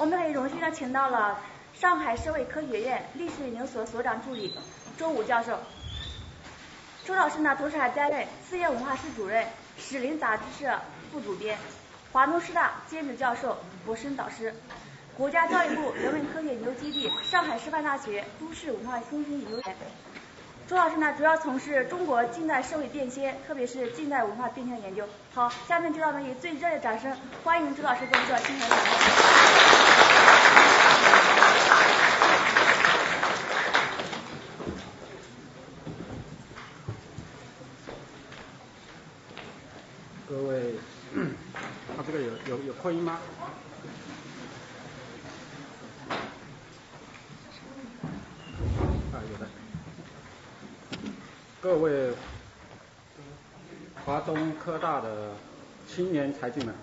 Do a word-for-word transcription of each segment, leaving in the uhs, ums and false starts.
我们很荣幸的请到了上海社会科学院历史研究所所长助理周武教授。周老师呢，同时还担任四月文化室主任、史林杂志社副主编、华东师大兼职教授、博士生导师，国家教育部人文科学研究基地、上海师范大学都市文化中心研究员。周老师呢，主要从事中国近代社会变迁，特别是近代文化变迁研究。好，下面就让我们以最热烈的掌声欢迎周老师跟我们做新闻讲座。 各位，他这个有有有扩音吗？啊，有的。各位华东科大的青年才俊们，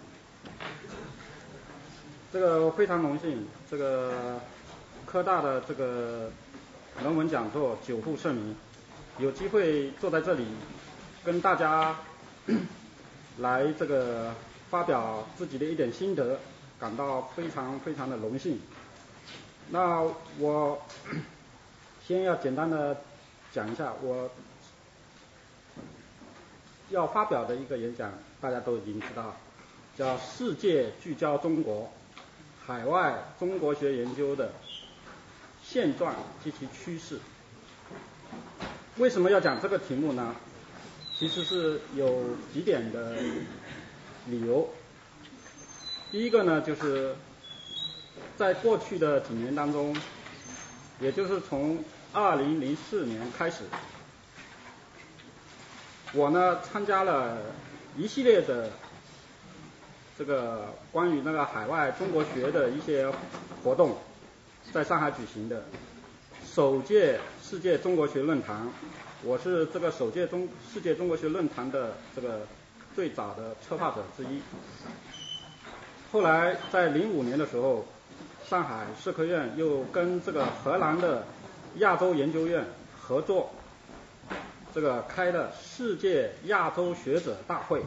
这个非常荣幸，这个科大的这个人文讲座久负盛名，有机会坐在这里跟大家来这个发表自己的一点心得，感到非常非常的荣幸。那我先要简单的讲一下我要发表的一个演讲，大家都已经知道，叫《世界聚焦中国：海外中国学研究的现状及其趋势》。为什么要讲这个题目呢？其实是有几点的理由。第一个呢，就是在过去的几年当中，也就是从二零零四年开始，我呢参加了一系列的这个关于那个海外中国学的一些活动，在上海举行的首届世界中国学论坛。我是这个首届中世界中国学论坛的这个最早的策划者之一。后来在零五年的时候，上海社科院又跟这个荷兰的亚洲研究院合作，这个开了世界亚洲学者大会。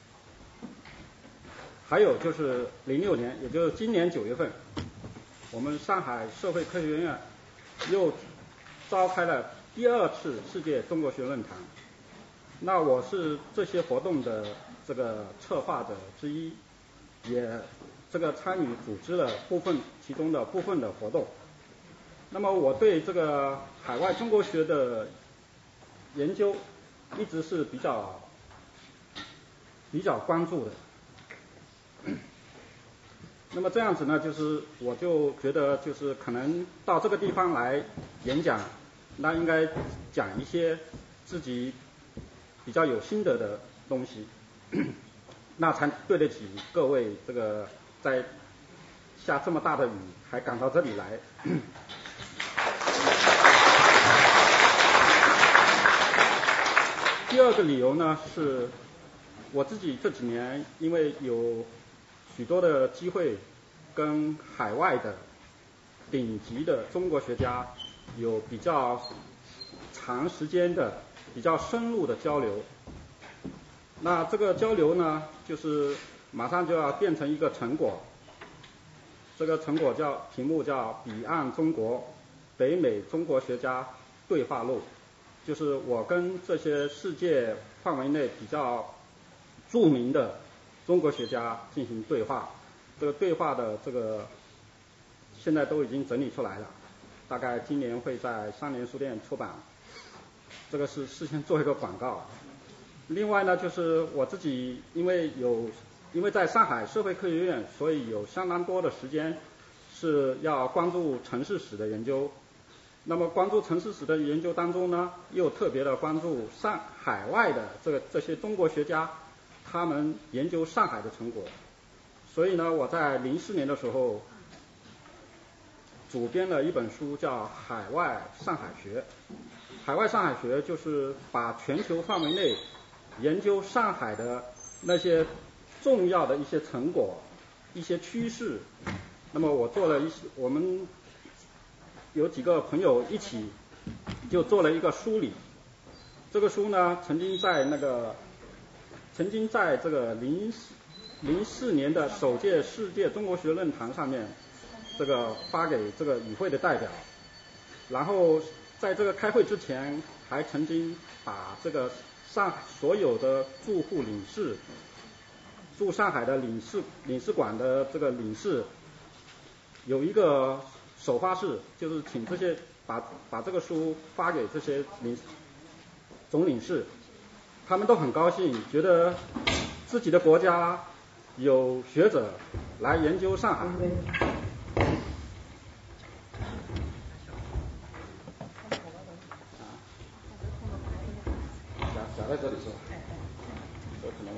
还有就是零六年，也就是今年九月份，我们上海社会科学院又召开了第二次世界中国学论坛。那我是这些活动的这个策划者之一，也这个参与组织了部分其中的部分的活动。那么我对这个海外中国学的研究一直是比较比较关注的。那么这样子呢，就是我就觉得就是可能到这个地方来演讲，那应该讲一些自己比较有心得的东西，那才对得起各位这个在下这么大的雨还赶到这里来。第二个理由呢，是我自己这几年因为有许多的机会跟海外的顶级的中国学家有比较长时间的比较深入的交流。那这个交流呢，就是马上就要变成一个成果。这个成果叫题目叫《彼岸中国：北美中国学家对话录》，就是我跟这些世界范围内比较著名的中国学家进行对话。这个对话的这个现在都已经整理出来了，大概今年会在三联书店出版。这个是事先做一个广告。另外呢，就是我自己因为有因为在上海社会科学院，所以有相当多的时间是要关注城市史的研究。那么关注城市史的研究当中呢，又特别的关注上海外的这个这些中国学家他们研究上海的成果。所以呢，我在零四年的时候主编了一本书，叫《海外上海学》。海外上海学就是把全球范围内研究上海的那些重要的一些成果、一些趋势。那么我做了一些，我们有几个朋友一起就做了一个梳理。这个书呢，曾经在那个曾经在这个零零四年的首届世界中国学论坛上面这个发给这个与会的代表，然后在这个开会之前还曾经把这个上所有的驻沪领事、驻上海的领事领事馆的这个领事有一个首发式，就是请这些把把这个书发给这些领总领事，他们都很高兴，觉得自己的国家有学者来研究上海。夹在这里是吧？有可能。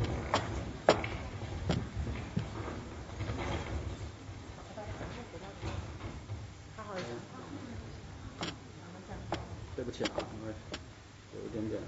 对不起啊，因为有一点点。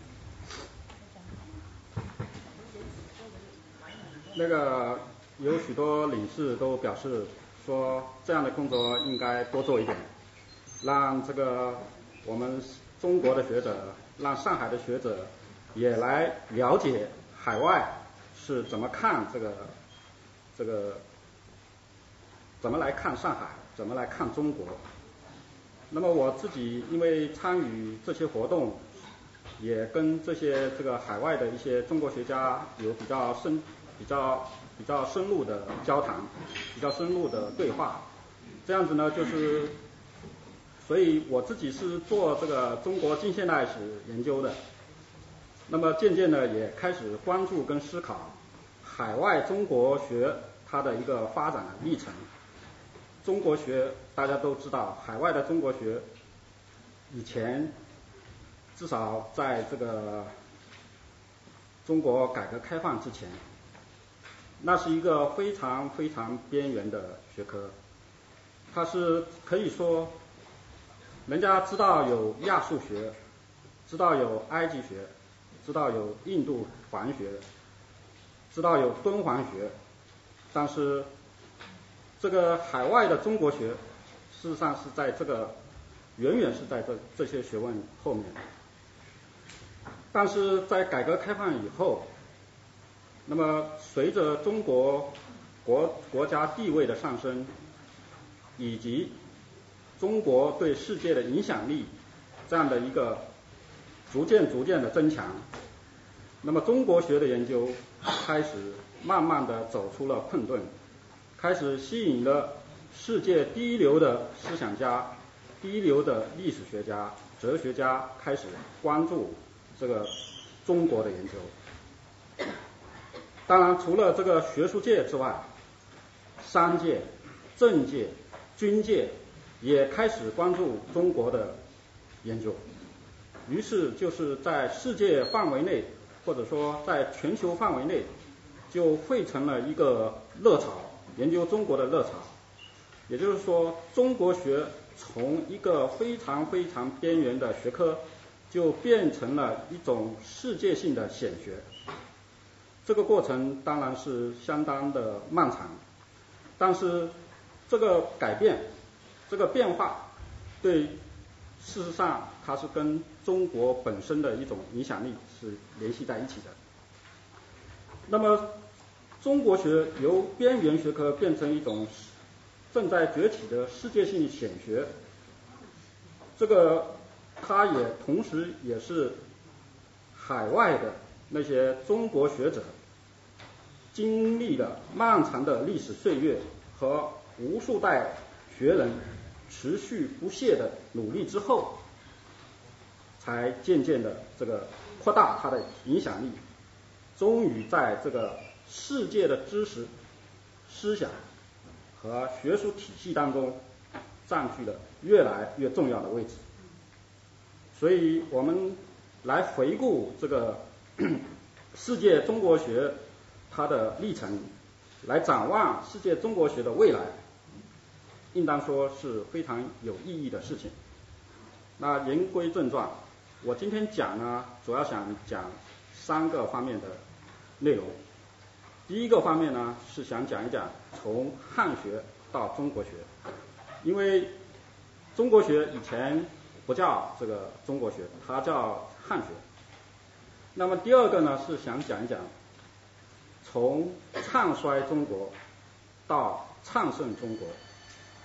那个有许多领事都表示说，这样的工作应该多做一点，让这个我们中国的学者，让上海的学者也来了解海外是怎么看这个这个怎么来看上海，怎么来看中国。那么我自己因为参与这些活动，也跟这些这个海外的一些中国学家有比较深、比较比较深入的交谈，比较深入的对话。这样子呢，就是所以我自己是做这个中国近现代史研究的，那么渐渐的也开始关注跟思考海外中国学它的一个发展的历程。中国学大家都知道，海外的中国学以前至少在这个中国改革开放之前，那是一个非常非常边缘的学科，它是可以说人家知道有亚述学，知道有埃及学，知道有印度梵学，知道有敦煌学，但是这个海外的中国学事实上是在这个远远是在这这些学问后面。但是在改革开放以后，那么随着中国国国家地位的上升，以及中国对世界的影响力这样的一个逐渐逐渐的增强，那么中国学的研究开始慢慢的走出了困顿，开始吸引了世界第一流的思想家、第一流的历史学家、哲学家开始关注这个中国的研究。当然除了这个学术界之外，商界、政界、军界也开始关注中国的研究，于是就是在世界范围内，或者说在全球范围内，就汇成了一个热潮，研究中国的热潮。也就是说，中国学从一个非常非常边缘的学科，就变成了一种世界性的显学。这个过程当然是相当的漫长，但是这个改变，这个变化，对事实上它是跟中国本身的一种影响力是联系在一起的。那么中国学由边缘学科变成一种正在崛起的世界性显学，这个它也同时也是海外的那些中国学者经历了漫长的历史岁月和无数代学人持续不懈的努力之后，才渐渐的这个扩大它的影响力，终于在这个世界的知识、思想和学术体系当中占据了越来越重要的位置。所以我们来回顾这个世界中国学它的历程，来展望世界中国学的未来，应当说是非常有意义的事情。那言归正传，我今天讲呢，主要想讲三个方面的内容。第一个方面呢，是想讲一讲从汉学到中国学，因为中国学以前不叫这个中国学，它叫汉学。那么第二个呢，是想讲一讲从唱衰中国到唱盛中国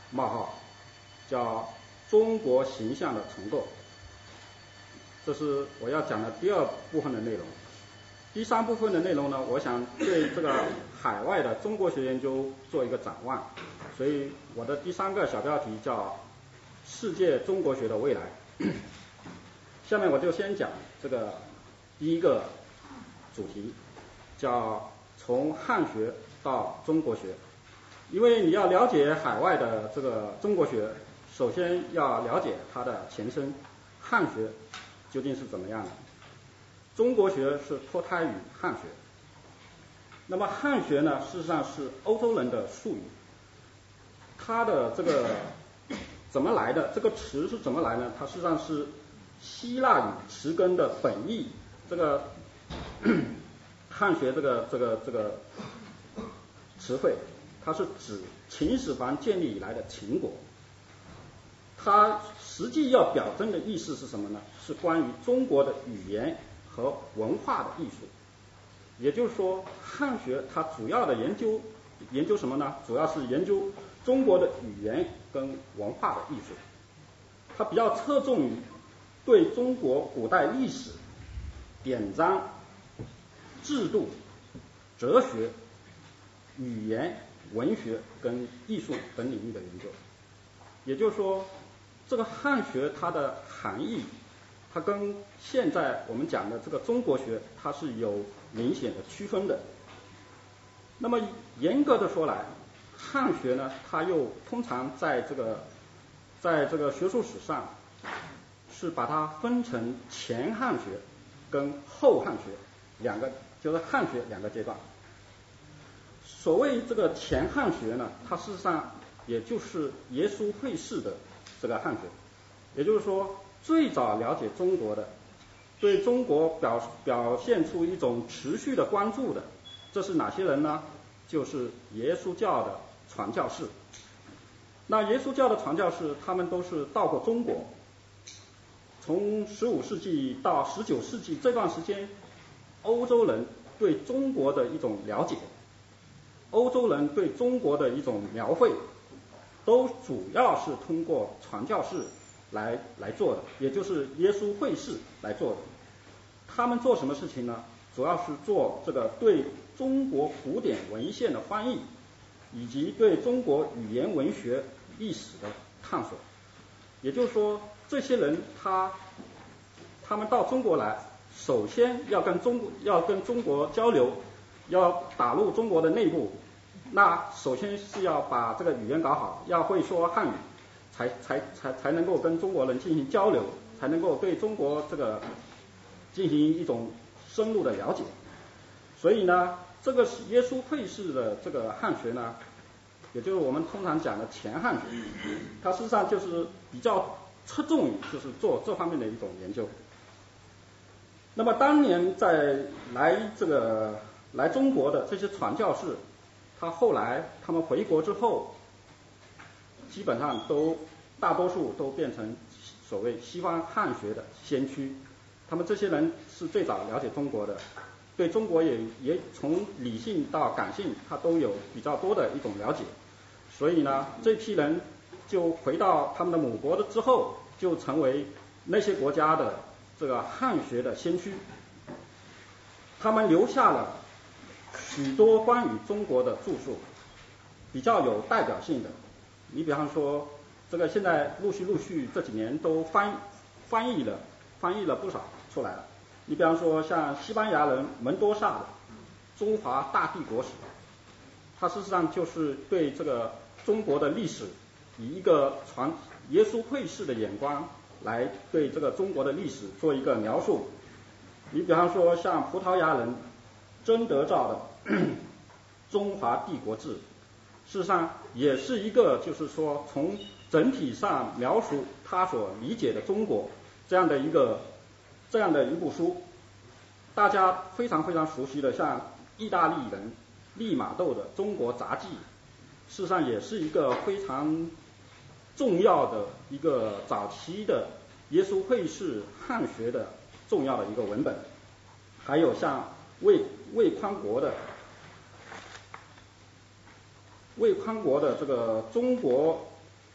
冒号叫中国形象的重构。这是我要讲的第二部分的内容。第三部分的内容呢，我想对这个海外的中国学研究做一个展望，所以我的第三个小标题叫世界中国学的未来。下面我就先讲这个第一个主题，叫从汉学到中国学。因为你要了解海外的这个中国学，首先要了解它的前身汉学究竟是怎么样的。中国学是脱胎于汉学，那么汉学呢，事实上是欧洲人的术语，它的这个怎么来的？这个词是怎么来呢？它实际上是希腊语词根的本意。这个汉学这个这个这个词汇，它是指秦始皇建立以来的秦国。它实际要表征的意思是什么呢？是关于中国的语言和文化的艺术。也就是说，汉学它主要的研究研究什么呢？主要是研究中国的语言跟文化的艺术。它比较侧重于对中国古代历史、典章、制度、哲学、语言、文学跟艺术等领域的研究。也就是说，这个汉学它的含义，它跟现在我们讲的这个中国学，它是有明显的区分的。那么严格的说来，汉学呢，它又通常在这个在这个学术史上是把它分成前汉学跟后汉学两个，就是汉学两个阶段。所谓这个前汉学呢，它事实上也就是耶稣会士的这个汉学，也就是说最早了解中国的，对中国表表现出一种持续的关注的，这是哪些人呢？就是耶稣教的传教士。那耶稣教的传教士，他们都是到过中国，从十五世纪到十九世纪这段时间，欧洲人对中国的一种了解，欧洲人对中国的一种描绘，都主要是通过传教士来来做的，也就是耶稣会士来做的。他们做什么事情呢？主要是做这个对中国古典文献的翻译，以及对中国语言文学历史的探索。也就是说，这些人他他们到中国来，首先要跟中国要跟中国交流，要打入中国的内部。那首先是要把这个语言搞好，要会说汉语，才才才才能够跟中国人进行交流，才能够对中国这个进行一种深入的了解。所以呢，这个是耶稣会士的这个汉学呢，也就是我们通常讲的前汉学，它事实上就是比较侧重于就是做这方面的一种研究。那么当年在来这个来中国的这些传教士，他后来他们回国之后，基本上都大多数都变成所谓西方汉学的先驱。他们这些人是最早了解中国的，对中国也也从理性到感性，他都有比较多的一种了解。所以呢，这批人就回到他们的母国的之后，就成为那些国家的这个汉学的先驱。他们留下了许多关于中国的著述，比较有代表性的。你比方说，这个现在陆续陆续这几年都翻翻译了翻译了不少出来了。你比方说像西班牙人门多萨的《中华大帝国史》，它事实上就是对这个中国的历史以一个传耶稣会士的眼光来对这个中国的历史做一个描述。你比方说像葡萄牙人曾德照的《中华帝国志》，事实上也是一个就是说从整体上描述他所理解的中国这样的一个这样的一部书。大家非常非常熟悉的像意大利人利玛窦的《中国杂记》，事实上也是一个非常重要的一个早期的耶稣会士汉学的重要的一个文本。还有像魏魏匡国的魏匡国的这个中国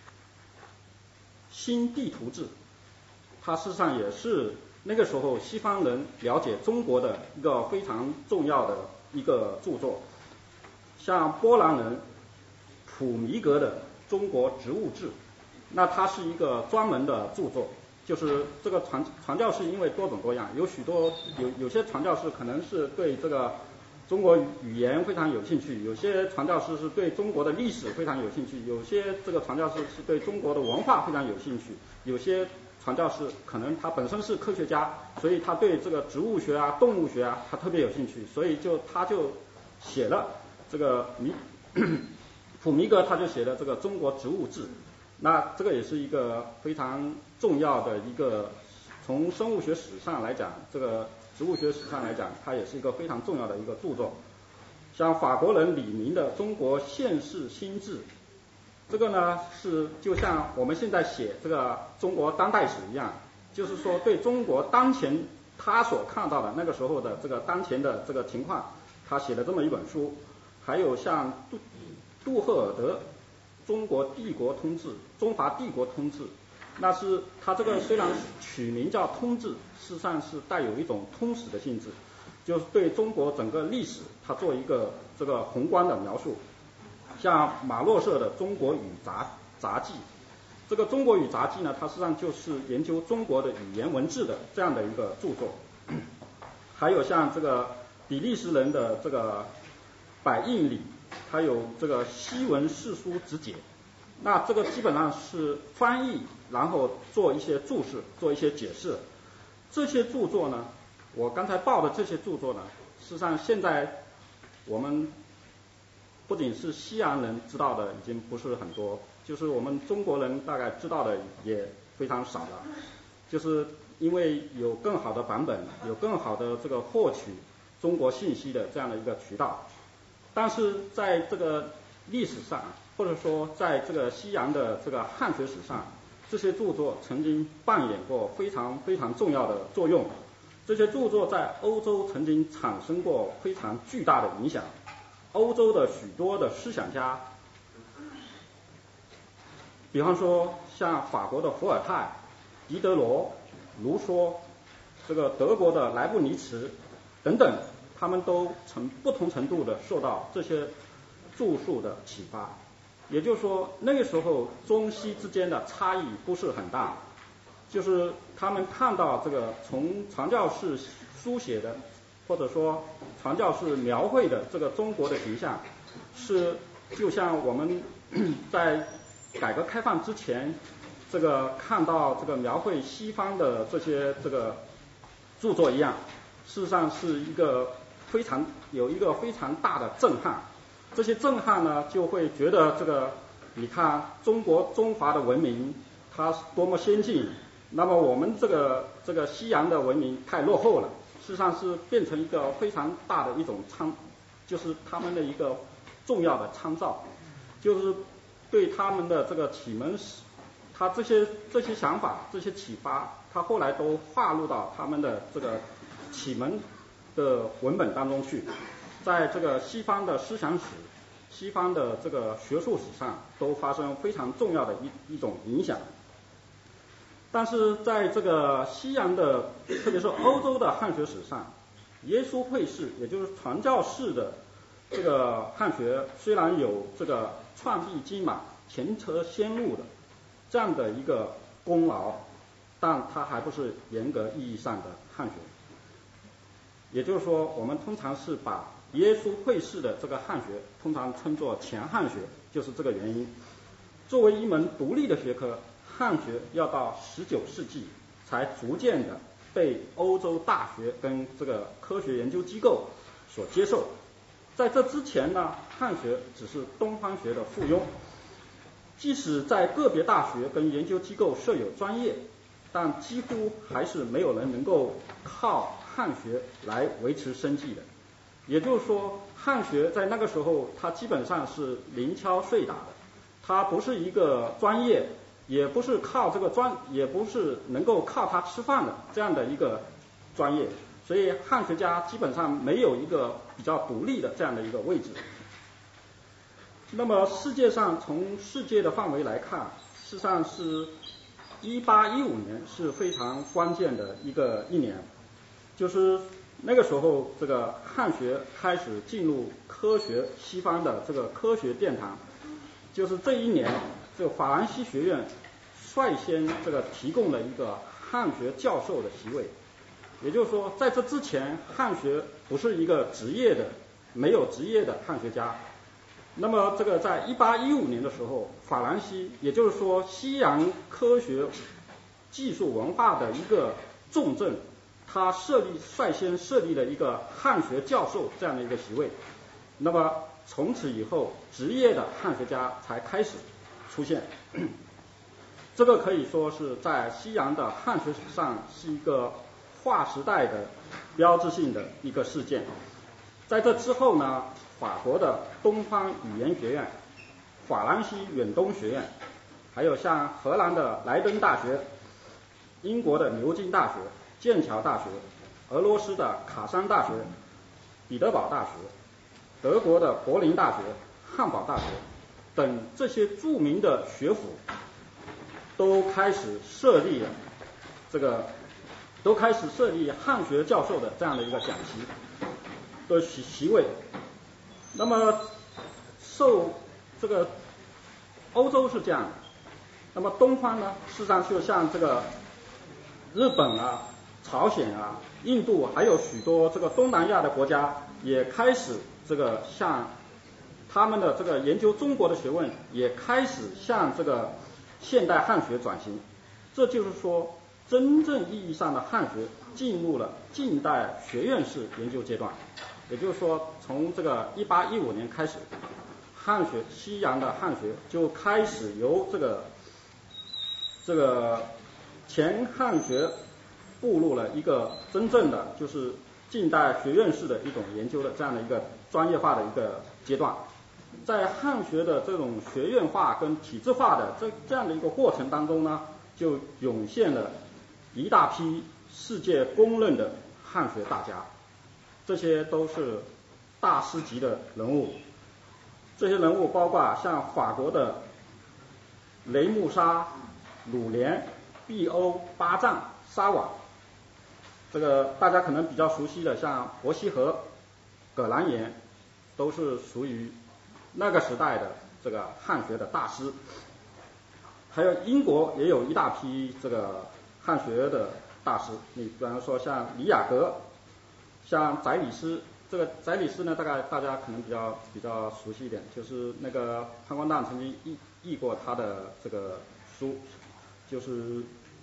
新地图志，它事实上也是那个时候西方人了解中国的一个非常重要的一个著作。像波兰人普米格的《中国植物志》，那它是一个专门的著作，就是这个传传教士因为多种多样，有许多有有些传教士可能是对这个中国语言非常有兴趣，有些传教士是对中国的历史非常有兴趣，有些这个传教士是对中国的文化非常有兴趣，有些传教士可能他本身是科学家，所以他对这个植物学啊、动物学啊，他特别有兴趣，所以就他就写了这个米普米格他就写了这个《中国植物志》，那这个也是一个非常重要的一个，从生物学史上来讲，这个植物学史上来讲，它也是一个非常重要的一个著作。像法国人李明的《中国现世新志》，这个呢是就像我们现在写这个中国当代史一样，就是说对中国当前他所看到的那个时候的这个当前的这个情况，他写了这么一本书。还有像杜杜赫尔德《中国帝国通志》《中华帝国通志》，那是他这个虽然取名叫通志，事实上是带有一种通史的性质，就是对中国整个历史他做一个这个宏观的描述。像马洛舍的《中国语杂杂记》，这个《中国语杂记》呢，它实际上就是研究中国的语言文字的这样的一个著作。还有像这个比利时人的这个百应里，还有这个西文释书直解，那这个基本上是翻译，然后做一些注释，做一些解释。这些著作呢，我刚才报的这些著作呢，事实上现在我们不仅是西洋人知道的已经不是很多，就是我们中国人大概知道的也非常少了，就是因为有更好的版本，有更好的这个获取中国信息的这样的一个渠道。但是在这个历史上，或者说在这个西洋的这个汉学史上，这些著作曾经扮演过非常非常重要的作用。这些著作在欧洲曾经产生过非常巨大的影响。欧洲的许多的思想家，比方说像法国的伏尔泰、狄德罗、卢梭，这个德国的莱布尼茨等等，他们都曾不同程度的受到这些著述的启发。也就是说，那个时候中西之间的差异不是很大，就是他们看到这个从传教士书写的，或者说传教士描绘的这个中国的形象，是就像我们在改革开放之前，这个看到这个描绘西方的这些这个著作一样，事实上是一个非常有一个非常大的震撼。这些震撼呢，就会觉得这个你看中国中华的文明它多么先进，那么我们这个这个西洋的文明太落后了，事实上是变成一个非常大的一种参，就是他们的一个重要的参照，就是对他们的这个启蒙史，他这些这些想法这些启发，他后来都划入到他们的这个启蒙的文本当中去，在这个西方的思想史、西方的这个学术史上都发生非常重要的一一种影响。但是在这个西洋的，特别是欧洲的汉学史上，耶稣会士，也就是传教士的这个汉学，虽然有这个创立金马、前车先路的这样的一个功劳，但它还不是严格意义上的汉学。也就是说，我们通常是把耶稣会士的这个汉学通常称作前汉学，就是这个原因。作为一门独立的学科，汉学要到十九世纪才逐渐的被欧洲大学跟这个科学研究机构所接受。在这之前呢，汉学只是东方学的附庸，即使在个别大学跟研究机构设有专业，但几乎还是没有人能够靠汉学来维持生计的。也就是说，汉学在那个时候它基本上是零敲碎打的，它不是一个专业，也不是靠这个专，也不是能够靠它吃饭的这样的一个专业，所以汉学家基本上没有一个比较独立的这样的一个位置。那么世界上从世界的范围来看，事实上是一八一五年是非常关键的一个一年，就是那个时候这个汉学开始进入科学西方的这个科学殿堂，就是这一年这个法兰西学院率先这个提供了一个汉学教授的席位，也就是说在这之前汉学不是一个职业的没有职业的汉学家。那么这个在一八一五年的时候，法兰西也就是说西洋科学技术文化的一个重镇，他设立率先设立了一个汉学教授这样的一个席位。那么从此以后职业的汉学家才开始出现，这个可以说是在西洋的汉学史上是一个划时代的标志性的一个事件。在这之后呢，法国的东方语言学院、法兰西远东学院，还有像荷兰的莱登大学、英国的牛津大学、剑桥大学、俄罗斯的卡山大学、彼得堡大学、德国的柏林大学、汉堡大学等这些著名的学府都开始设立了这个都开始设立汉学教授的这样的一个讲席的席席位。那么受这个欧洲是这样的，那么东方呢，事实上就像这个日本啊、朝鲜啊、印度，还有许多这个东南亚的国家也开始这个向他们的这个研究中国的学问也开始向这个现代汉学转型。这就是说真正意义上的汉学进入了近代学院式研究阶段。也就是说从这个一八一五年开始，汉学西洋的汉学就开始由这个这个前汉学步入了一个真正的就是近代学院式的一种研究的这样的一个专业化的一个阶段。在汉学的这种学院化跟体制化的这这样的一个过程当中呢，就涌现了一大批世界公认的汉学大家，这些都是大师级的人物。这些人物包括像法国的雷穆沙、鲁连、毕欧、巴藏、沙瓦，这个大家可能比较熟悉的像伯希和、葛兰言，都是属于那个时代的这个汉学的大师。还有英国也有一大批这个汉学的大师，你比方说像李雅阁、像翟里斯。这个翟里斯呢，大概大家可能比较比较熟悉一点，就是那个潘光旦曾经译译过他的这个书，就是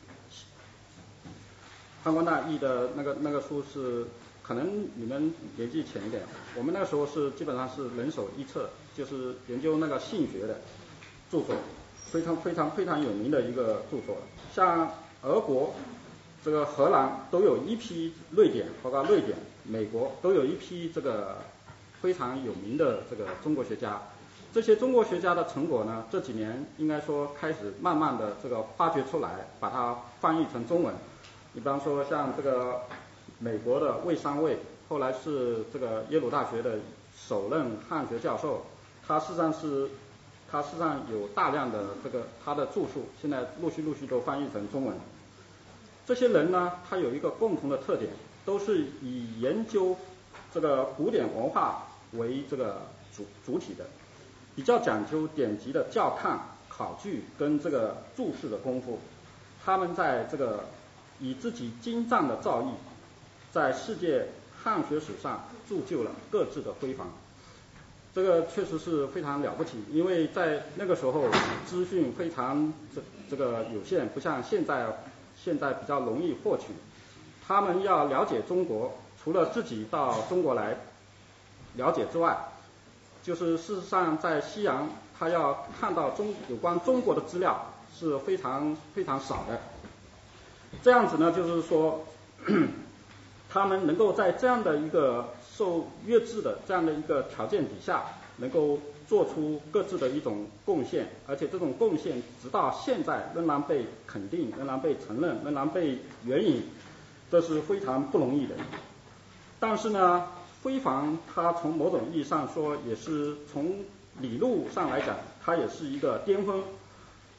潘光旦译的那个那个书是，可能你们年纪浅一点，我们那个时候是基本上是人手一册，就是研究那个性学的著作，非常非常非常有名的一个著作。像俄国、这个荷兰都有一批，瑞典包括瑞典、美国都有一批这个非常有名的这个中国学家。这些中国学家的成果呢，这几年应该说开始慢慢的这个发掘出来，把它翻译成中文。你比方说像这个美国的魏三卫，后来是这个耶鲁大学的首任汉学教授，他事实上是他事实上有大量的这个他的著述，现在陆续陆续都翻译成中文。这些人呢，他有一个共同的特点，都是以研究这个古典文化为这个主主体的，比较讲究典籍的校看、考据跟这个注释的功夫。他们在这个以自己精湛的造诣，在世界汉学史上铸就了各自的辉煌。这个确实是非常了不起，因为在那个时候资讯非常这这个有限，不像现在现在比较容易获取。他们要了解中国，除了自己到中国来了解之外，就是事实上在西洋他要看到中有关中国的资料是非常非常少的。这样子呢，就是说他们能够在这样的一个受约制的这样的一个条件底下，能够做出各自的一种贡献，而且这种贡献直到现在仍然被肯定，仍然被承认，仍然被援引，这是非常不容易的。但是呢，辉煌它从某种意义上说，也是从理路上来讲，它也是一个巅峰。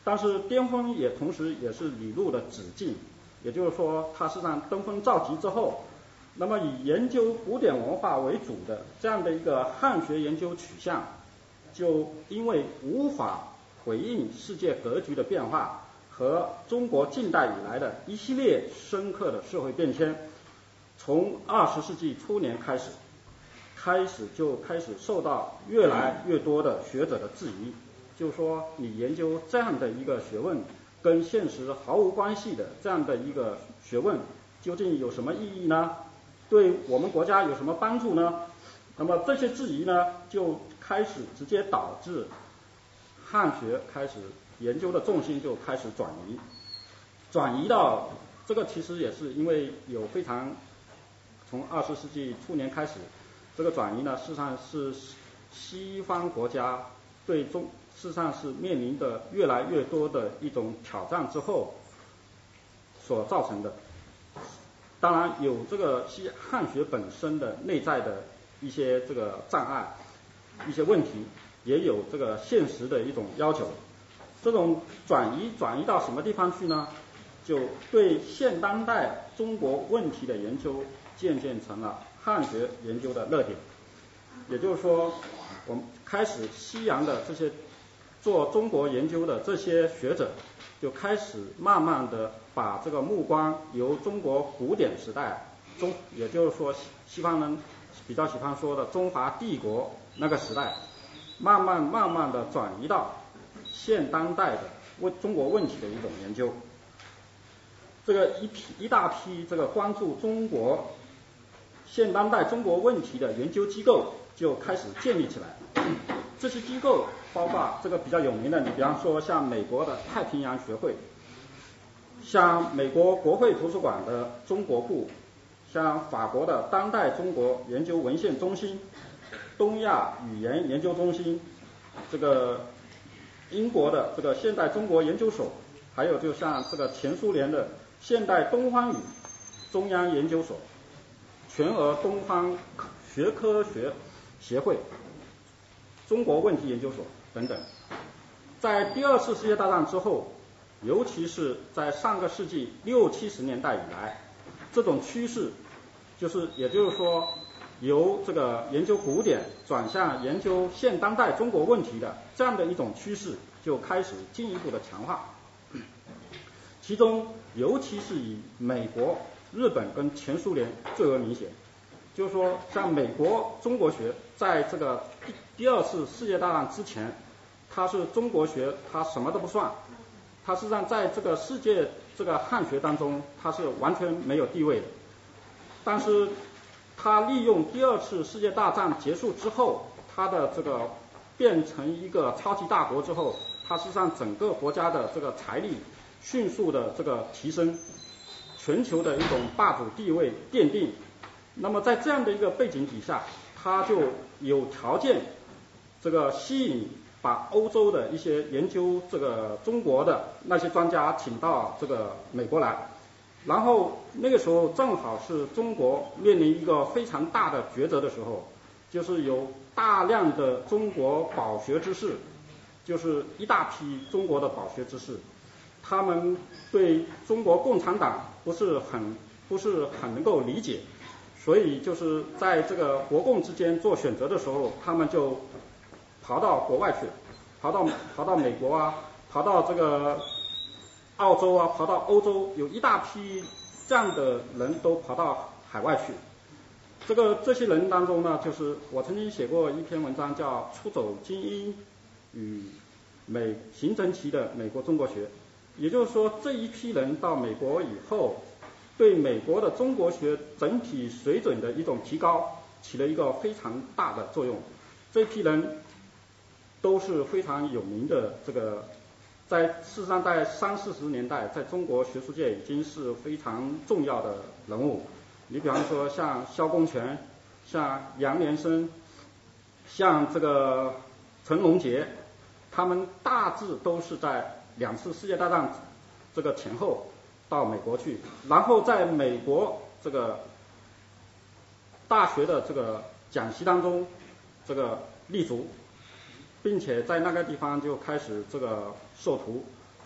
但是巅峰也同时也是李路的止境，也就是说他实际上登峰造极之后，那么以研究古典文化为主的这样的一个汉学研究取向，就因为无法回应世界格局的变化和中国近代以来的一系列深刻的社会变迁，从二十世纪初年开始，开始就开始受到越来越多的学者的质疑，就是说你研究这样的一个学问跟现实毫无关系的这样的一个学问究竟有什么意义呢？对我们国家有什么帮助呢？那么这些质疑呢，就开始直接导致汉学开始研究的重心就开始转移，转移到这个其实也是因为有非常从二十世纪初年开始，这个转移呢事实上是西方国家对中事实上是面临的越来越多的一种挑战之后所造成的。当然有这个西汉学本身的内在的一些这个障碍，一些问题，也有这个现实的一种要求。这种转移转移到什么地方去呢？就对现当代中国问题的研究渐渐成了汉学研究的热点。也就是说，我们开始西洋的这些做中国研究的这些学者，就开始慢慢的把这个目光由中国古典时代中，也就是说西方人比较喜欢说的中华帝国那个时代，慢慢慢慢的转移到现当代的问中国问题的一种研究。这个一批一大批这个关注中国现当代中国问题的研究机构就开始建立起来。这些机构包括这个比较有名的，你比方说像美国的太平洋学会，像美国国会图书馆的中国部，像法国的当代中国研究文献中心、东亚语言研究中心，这个英国的这个现代中国研究所，还有就像这个前苏联的现代东方语中央研究所、全俄东方学科学协会、中国问题研究所等等。在第二次世界大战之后，尤其是在上个世纪六七十年代以来，这种趋势就是也就是说由这个研究古典转向研究现当代中国问题的这样的一种趋势就开始进一步的强化。其中尤其是以美国、日本跟前苏联最为明显。就是说像美国中国学在这个第第二次世界大战之前，它是中国学，它什么都不算，它实际上在这个世界这个汉学当中它是完全没有地位的。但是它利用第二次世界大战结束之后，它的这个变成一个超级大国之后，它实际上整个国家的这个财力迅速的这个提升，全球的一种霸主地位奠定。那么在这样的一个背景底下，它就有条件这个吸引把欧洲的一些研究这个中国的那些专家请到这个美国来。然后那个时候正好是中国面临一个非常大的抉择的时候，就是有大量的中国饱学之士，就是一大批中国的饱学之士，他们对中国共产党不是很不是很能够理解，所以就是在这个国共之间做选择的时候，他们就跑到国外去，跑到跑到美国啊，跑到这个澳洲啊，跑到欧洲，有一大批这样的人都跑到海外去。这个这些人当中呢，就是我曾经写过一篇文章叫《出走精英与美形成期的美国中国学》，也就是说这一批人到美国以后，对美国的中国学整体水准的一种提高起了一个非常大的作用。这批人都是非常有名的，这个在事实上在三四十年代在中国学术界已经是非常重要的人物。你比方说像萧公权，像杨连生，像这个陈龙杰，他们大致都是在两次世界大战这个前后到美国去，然后在美国这个大学的这个讲习当中这个立足，并且在那个地方就开始这个授徒，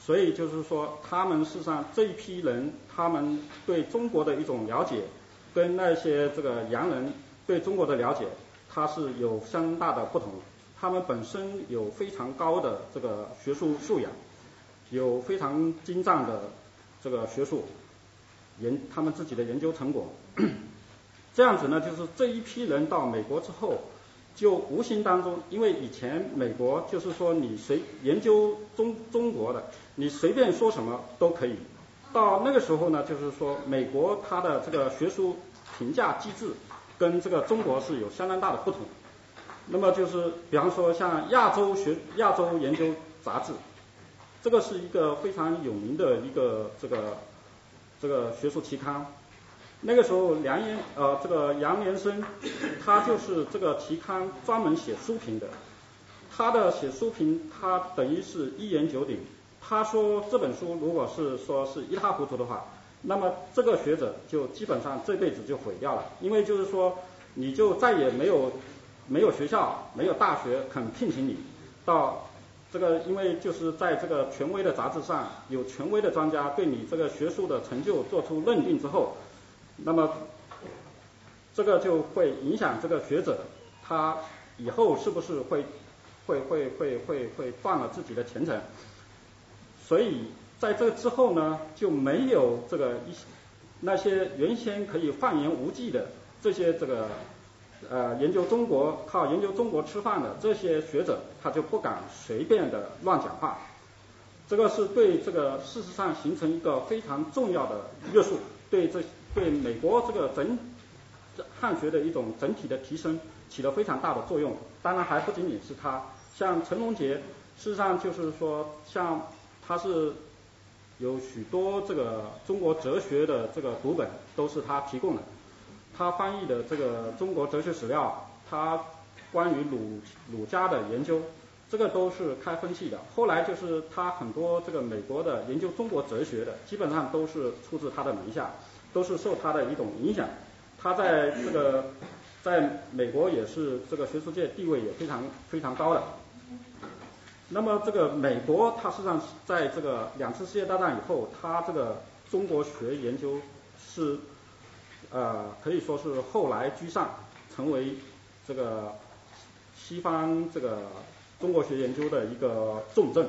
所以就是说，他们事实上这一批人，他们对中国的一种了解，跟那些这个洋人对中国的了解，它是有相当大的不同。他们本身有非常高的这个学术素养，有非常精湛的这个学术研，他们自己的研究成果。这样子呢，就是这一批人到美国之后，就无形当中，因为以前美国就是说你随研究中中国的，你随便说什么都可以。到那个时候呢，就是说美国它的这个学术评价机制跟这个中国是有相当大的不同。那么就是比方说像亚洲学亚洲研究杂志，这个是一个非常有名的一个这个这个学术期刊。那个时候梁延呃这个杨延生，他就是这个期刊专门写书评的。他的写书评，他等于是一言九鼎。他说这本书如果是说是一塌糊涂的话，那么这个学者就基本上这辈子就毁掉了，因为就是说你就再也没有没有学校没有大学肯聘请你到这个，因为就是在这个权威的杂志上有权威的专家对你这个学术的成就做出认定之后，那么这个就会影响这个学者他以后是不是会会会会会会断了自己的前程。所以在这之后呢，就没有这个一那些原先可以放言无忌的这些这个呃研究中国靠研究中国吃饭的这些学者，他就不敢随便的乱讲话。这个是对这个事实上形成一个非常重要的约束，对这对美国这个整汉学的一种整体的提升起了非常大的作用。当然还不仅仅是他，像陈龙杰，事实上就是说像他是有许多这个中国哲学的这个读本都是他提供的，他翻译的这个中国哲学史料，他关于儒儒家的研究，这个都是开分系的。后来就是他很多这个美国的研究中国哲学的，基本上都是出自他的门下，都是受他的一种影响。他在这个在美国也是这个学术界地位也非常非常高的。那么这个美国，它实际上在这个两次世界大战以后，它这个中国学研究是呃可以说是后来居上，成为这个西方这个中国学研究的一个重镇。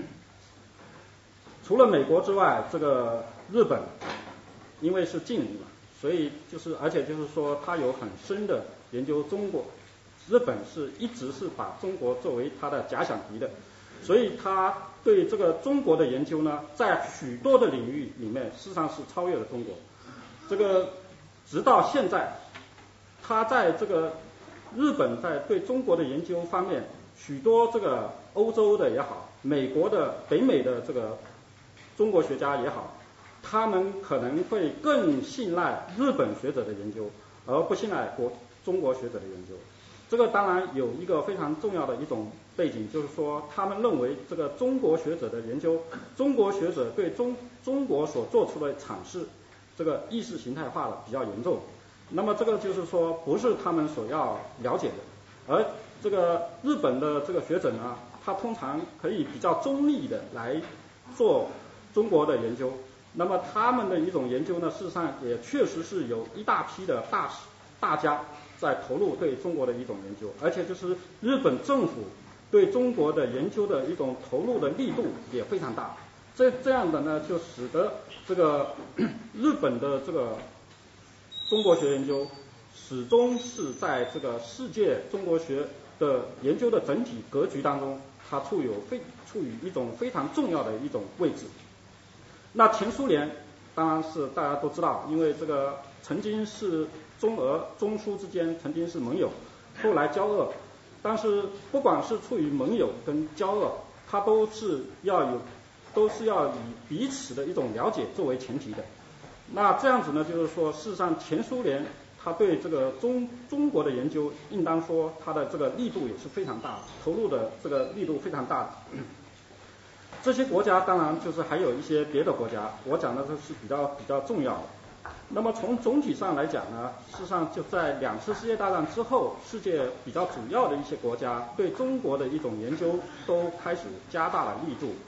除了美国之外，这个日本因为是近邻嘛，所以就是而且就是说它有很深的研究中国。日本是一直是把中国作为它的假想敌的，所以他对这个中国的研究呢，在许多的领域里面，事实上是超越了中国。这个直到现在，他在这个日本在对中国的研究方面，许多这个欧洲的也好，美国的、北美的这个中国学家也好，他们可能会更信赖日本学者的研究，而不信赖国中国学者的研究。这个当然有一个非常重要的一种背景，就是说他们认为这个中国学者的研究，中国学者对中中国所做出的阐释，这个意识形态化的比较严重。那么这个就是说不是他们所要了解的。而这个日本的这个学者呢，他通常可以比较中立的来做中国的研究。那么他们的一种研究呢，事实上也确实是有一大批的大大家在投入对中国的一种研究，而且就是日本政府对中国的研究的一种投入的力度也非常大。这这样的呢，就使得这个日本的这个中国学研究始终是在这个世界中国学的研究的整体格局当中，它处有非处于一种非常重要的一种位置。那前苏联当然是大家都知道，因为这个曾经是中俄中苏之间曾经是盟友，后来交恶，但是不管是处于盟友跟交恶，它都是要有都是要以彼此的一种了解作为前提的。那这样子呢，就是说事实上前苏联它对这个中中国的研究，应当说它的这个力度也是非常大的，投入的这个力度非常大的。这些国家当然就是还有一些别的国家，我讲的都是比较比较重要的。那么从总体上来讲呢，事实上就在两次世界大战之后，世界比较主要的一些国家对中国的一种研究都开始加大了力度。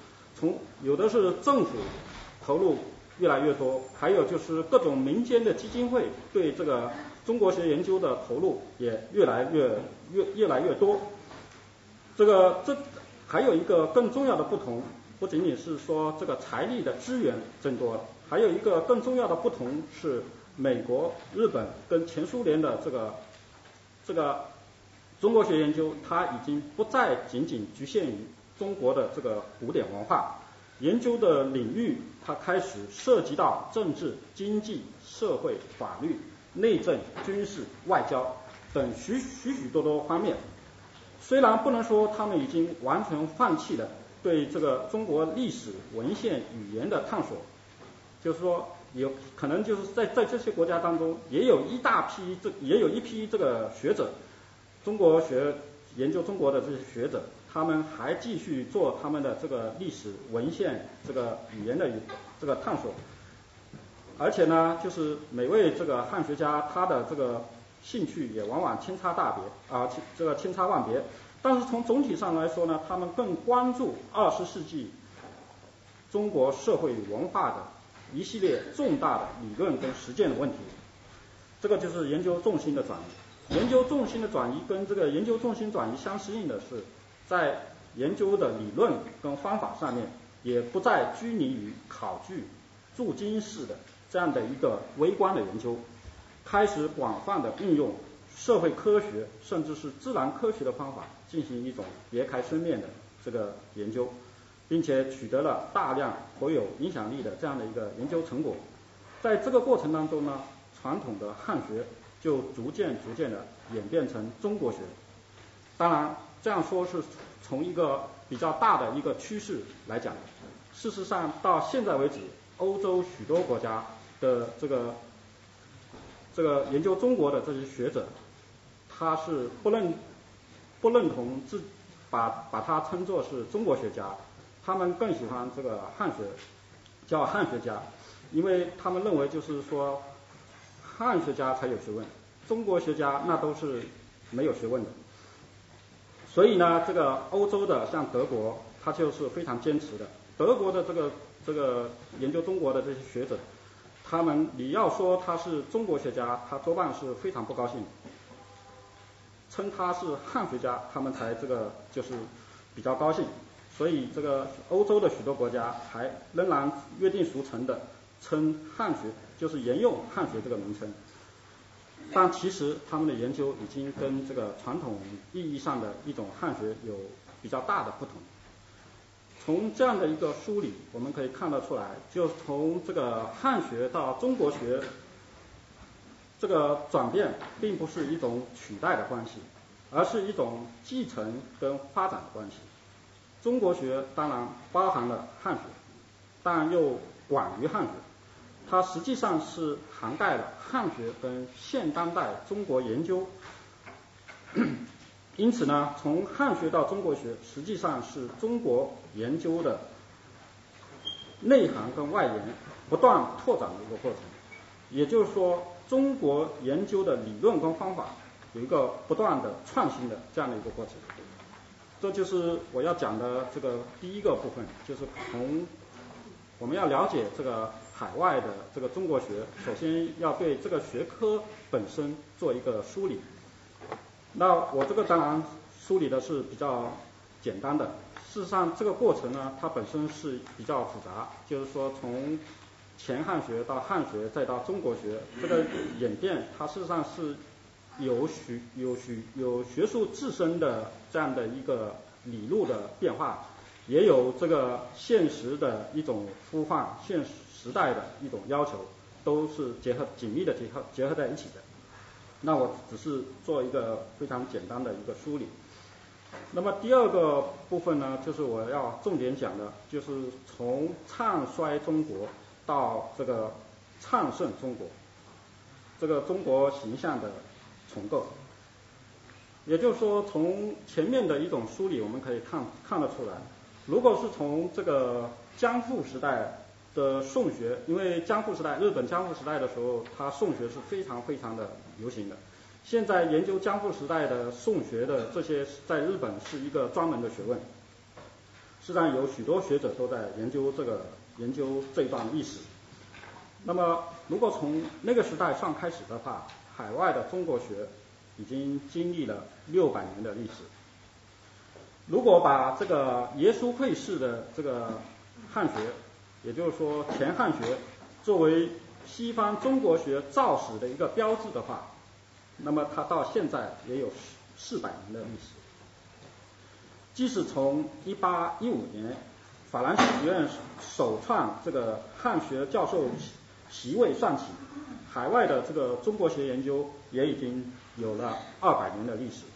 从有的是政府投入越来越多，还有就是各种民间的基金会对这个中国学研究的投入也越来越越越来越多。这个这还有一个更重要的不同，不仅仅是说这个财力的资源增多了，还有一个更重要的不同是美国、日本跟前苏联的这个这个中国学研究，它已经不再仅仅局限于中国的这个古典文化，研究的领域它开始涉及到政治、经济、社会、法律、内政、军事、外交等许许许多多方面。虽然不能说他们已经完全放弃了对这个中国历史、文献、语言的探索，就是说有可能就是在在这些国家当中，也有一大批这也有一批这个学者，中国学研究中国的这些学者，他们还继续做他们的这个历史文献、这个语言的这个探索。而且呢，就是每位这个汉学家他的这个兴趣也往往千差大别啊，这个千差万别。但是从总体上来说呢，他们更关注二十世纪中国社会与文化的一系列重大的理论跟实践的问题。这个就是研究重心的转移。研究重心的转移跟这个研究重心转移相适应的是，在研究的理论跟方法上面，也不再拘泥于考据、注经式的这样的一个微观的研究，开始广泛的运用社会科学甚至是自然科学的方法进行一种别开生面的这个研究，并且取得了大量颇有影响力的这样的一个研究成果。在这个过程当中呢，传统的汉学就逐渐逐渐的演变成中国学。当然这样说是从一个比较大的一个趋势来讲，事实上到现在为止，欧洲许多国家的这个这个研究中国的这些学者，他是不认不认同自把把他称作是中国学家，他们更喜欢这个汉学，叫汉学家，因为他们认为就是说汉学家才有学问，中国学家那都是没有学问的。所以呢，这个欧洲的像德国，他就是非常坚持的。德国的这个这个研究中国的这些学者，他们你要说他是中国学家，他多半是非常不高兴，称他是汉学家，他们才这个就是比较高兴。所以这个欧洲的许多国家还仍然约定俗成的称汉学，就是沿用汉学这个名称。但其实他们的研究已经跟这个传统意义上的一种汉学有比较大的不同。从这样的一个梳理，我们可以看得出来，就从这个汉学到中国学，这个转变并不是一种取代的关系，而是一种继承跟发展的关系。中国学当然包含了汉学，但又广于汉学，它实际上是涵盖了汉学跟现当代中国研究。因此呢，从汉学到中国学实际上是中国研究的内涵跟外延不断拓展的一个过程。也就是说，中国研究的理论跟方法有一个不断的创新的这样的一个过程。这就是我要讲的这个第一个部分，就是从我们要了解这个海外的这个中国学，首先要对这个学科本身做一个梳理。那我这个当然梳理的是比较简单的，事实上这个过程呢，它本身是比较复杂，就是说从前汉学到汉学再到中国学，这个演变它事实上是有许有许有学术自身的这样的一个理路的变化，也有这个现实的一种孵化，现时代的一种要求，都是结合紧密的结合结合在一起的。那我只是做一个非常简单的一个梳理。那么第二个部分呢，就是我要重点讲的，就是从唱衰中国到这个唱盛中国，这个中国形象的重构。也就是说，从前面的一种梳理，我们可以看看得出来，如果是从这个江户时代的宋学，因为江户时代，日本江户时代的时候，它宋学是非常非常的流行的。现在研究江户时代的宋学的这些，在日本是一个专门的学问。 实际上有许多学者都在研究这个研究这段历史。那么如果从那个时代算开始的话，海外的中国学已经经历了六百年的历史。如果把这个耶稣会士的这个汉学，也就是说前汉学，作为西方中国学造史的一个标志的话，那么它到现在也有四百年的历史。即使从一八一五年法兰西学院首创这个汉学教授席位算起，海外的这个中国学研究也已经有了二百年的历史。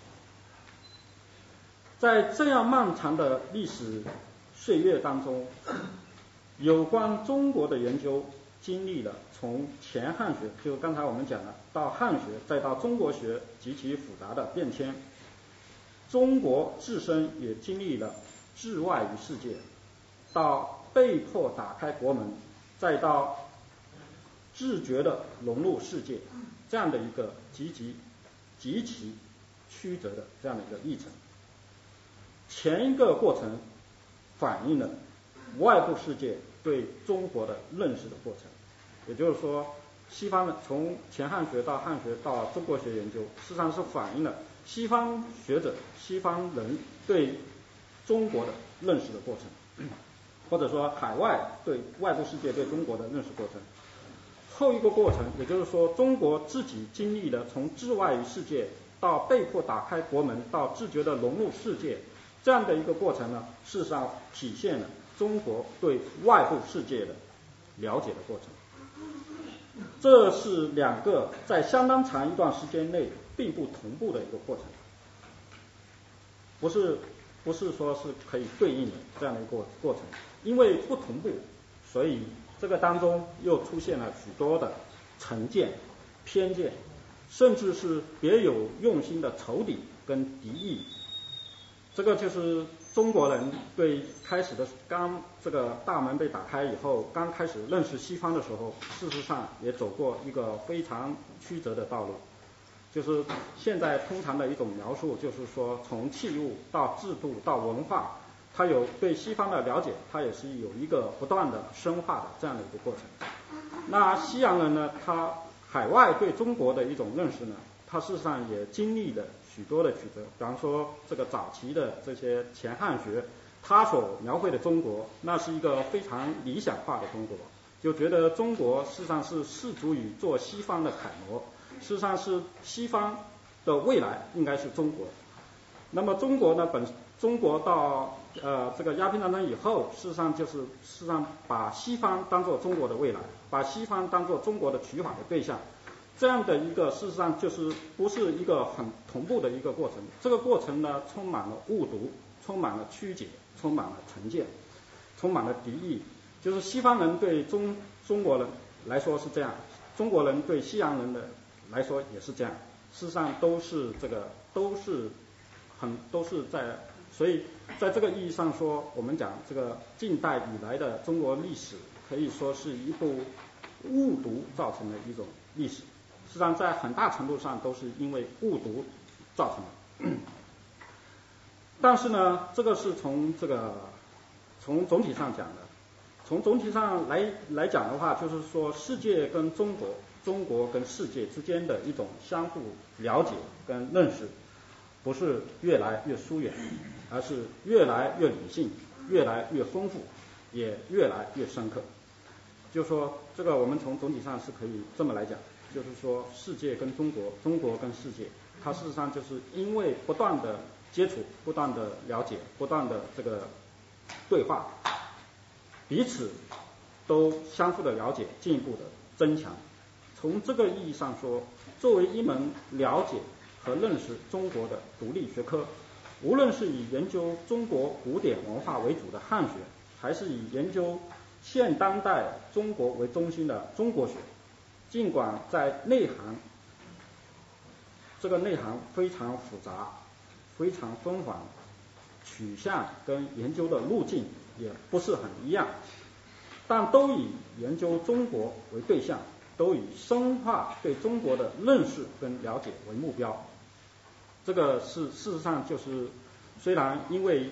在这样漫长的历史岁月当中，有关中国的研究经历了从前汉学，就刚才我们讲的，到汉学，再到中国学极其复杂的变迁。中国自身也经历了置外于世界，到被迫打开国门，再到自觉地融入世界，这样的一个极其极其曲折的这样的一个历程。前一个过程反映了外部世界对中国的认识的过程，也就是说，西方的从前汉学到汉学到中国学研究，实际上是反映了西方学者、西方人对中国的认识的过程，或者说海外对外部世界对中国的认识过程。后一个过程，也就是说，中国自己经历了从置外于世界到被迫打开国门，到自觉的融入世界，这样的一个过程呢，事实上体现了中国对外部世界的了解的过程。这是两个在相当长一段时间内并不同步的一个过程，不是不是说是可以对应的这样的一个过过程，因为不同步，所以这个当中又出现了许多的成见、偏见，甚至是别有用心的仇敌跟敌意。这个就是中国人对开始的刚这个大门被打开以后，刚开始认识西方的时候，事实上也走过一个非常曲折的道路。就是现在通常的一种描述，就是说从器物到制度到文化，它有对西方的了解，它也是有一个不断的深化的这样的一个过程。那西洋人呢，他海外对中国的一种认识呢，他事实上也经历了许多的曲折。比方说这个早期的这些前汉学，他所描绘的中国，那是一个非常理想化的中国，就觉得中国事实上是适足以做西方的楷模，事实上是西方的未来应该是中国。那么中国呢，本中国到呃这个鸦片战争以后，事实上就是事实上把西方当作中国的未来，把西方当作中国的取法的对象，这样的一个事实上就是不是一个很同步的一个过程。这个过程呢，充满了误读，充满了曲解，充满了成见，充满了敌意。就是西方人对中中国人来说是这样，中国人对西洋人的来说也是这样，事实上都是这个都是很都是在，所以在这个意义上说，我们讲这个近代以来的中国历史可以说是一部误读造成的一种历史，实际上在很大程度上都是因为误读造成的。但是呢，这个是从这个从总体上讲的，从总体上来来讲的话，就是说世界跟中国，中国跟世界之间的一种相互了解跟认识，不是越来越疏远，而是越来越理性，越来越丰富，也越来越深刻。就是说，这个我们从总体上是可以这么来讲，就是说世界跟中国，中国跟世界，它事实上就是因为不断的接触，不断的了解，不断的这个对话，彼此都相互的了解，进一步的增强。从这个意义上说，作为一门了解和认识中国的独立学科，无论是以研究中国古典文化为主的汉学，还是以研究现当代中国为中心的中国学，尽管在内涵这个内涵非常复杂，非常纷繁，取向跟研究的路径也不是很一样，但都以研究中国为对象，都以深化对中国的认识跟了解为目标。这个是事实上就是，虽然因为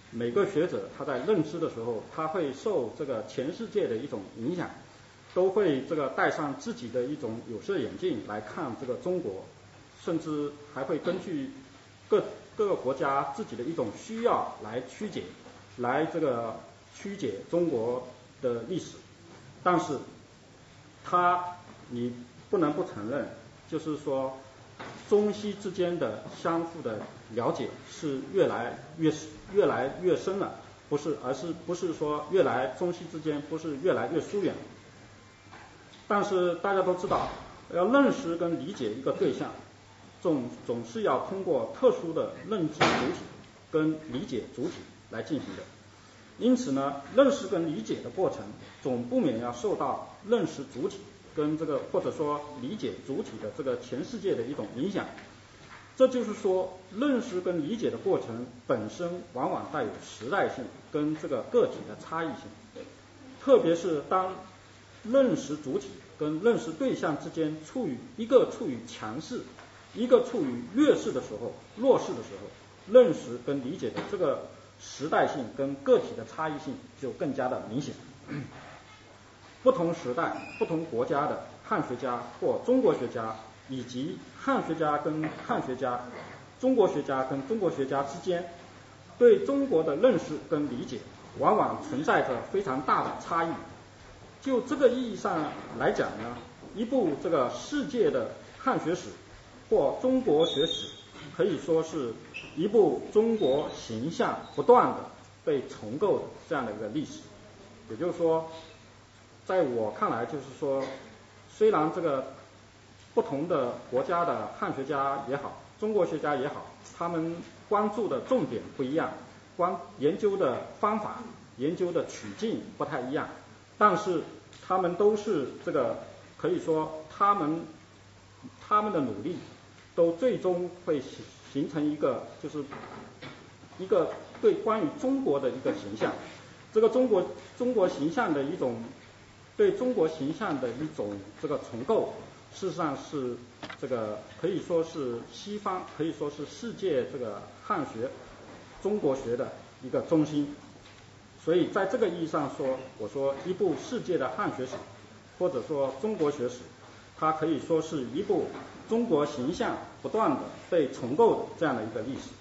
每个学者他在认知的时候，他会受这个全世界的一种影响，都会这个戴上自己的一种有色眼镜来看这个中国，甚至还会根据各各个国家自己的一种需要来曲解，来这个曲解中国的历史。但是他你不能不承认，就是说中西之间的相互的了解是越来越越来越深了，不是而是不是说越来中西之间不是越来越疏远。但是大家都知道，要认识跟理解一个对象，总总是要通过特殊的认知主体跟理解主体来进行的。因此呢，认识跟理解的过程总不免要受到认识主体跟这个或者说理解主体的这个全世界的一种影响。这就是说，认识跟理解的过程本身往往带有时代性跟这个个体的差异性，特别是当认识主体跟认识对象之间处于一个处于强势，一个处于劣势的时候，弱势的时候，认识跟理解的这个时代性跟个体的差异性就更加的明显。不同时代、不同国家的汉学家或中国学家，以及汉学家跟汉学家、中国学家跟中国学家之间，对中国的认识跟理解，往往存在着非常大的差异。就这个意义上来讲呢，一部这个世界的汉学史或中国学史，可以说是一部中国形象不断的被重构的这样的一个历史。也就是说，在我看来，就是说，虽然这个不同的国家的汉学家也好，中国学家也好，他们关注的重点不一样，关研究的方法、研究的取径不太一样，但是他们都是这个可以说他们他们的努力都最终会形成一个就是一个对关于中国的一个形象。这个中国中国形象的一种对中国形象的一种这个重构，事实上是这个可以说是西方可以说是世界这个汉学中国学的一个中心。所以在这个意义上说，我说一部世界的汉学史或者说中国学史，它可以说是一部中国形象不断的被重构的这样的一个历史。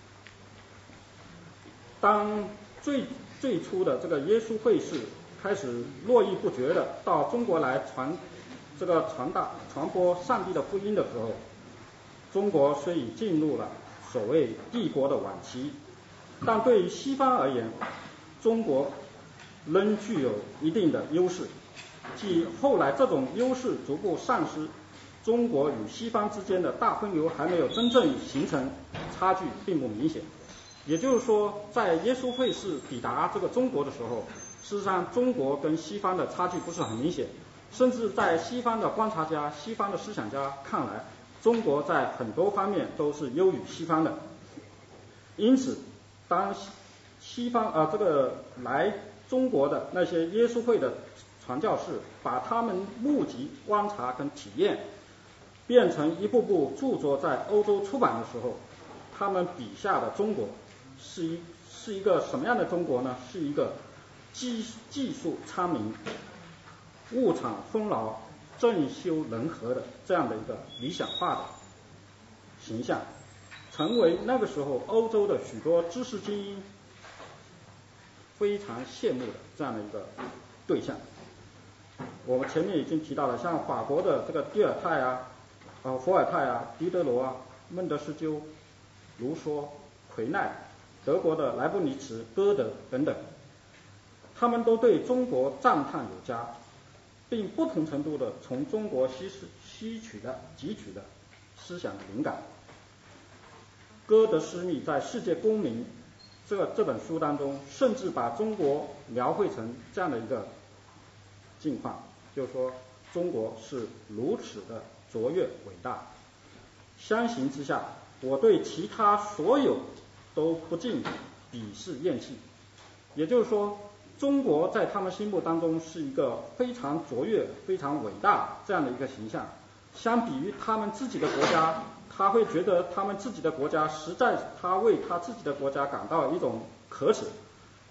当最最初的这个耶稣会士开始络绎不绝的到中国来传这个传达传播上帝的福音的时候，中国虽已进入了所谓帝国的晚期，但对于西方而言，中国仍具有一定的优势，即后来这种优势逐步丧失，中国与西方之间的大分流还没有真正形成，差距并不明显。也就是说，在耶稣会士抵达这个中国的时候，事实上中国跟西方的差距不是很明显，甚至在西方的观察家、西方的思想家看来，中国在很多方面都是优于西方的。因此，当西方啊、呃、这个来中国的那些耶稣会的传教士，把他们目击、观察跟体验变成一部部著作在欧洲出版的时候，他们笔下的中国是一是一个什么样的中国呢？是一个技技术昌明、物产丰饶、政修人和的这样的一个理想化的形象，成为那个时候欧洲的许多知识精英非常羡慕的这样的一个对象。我们前面已经提到了，像法国的这个蒂尔泰啊、呃伏尔泰啊、狄德罗啊、孟德斯鸠、卢梭、奎奈，德国的莱布尼茨、歌德等等，他们都对中国赞叹有加，并不同程度的从中国吸吸取的汲取的思想的灵感。歌德斯密在《世界公民》这个这本书当中，甚至把中国描绘成这样的一个境况，就是说中国是如此的卓越伟大。相形之下，我对其他所有都不禁鄙视厌弃。也就是说，中国在他们心目当中是一个非常卓越、非常伟大这样的一个形象。相比于他们自己的国家，他会觉得他们自己的国家实在，他为他自己的国家感到一种可耻。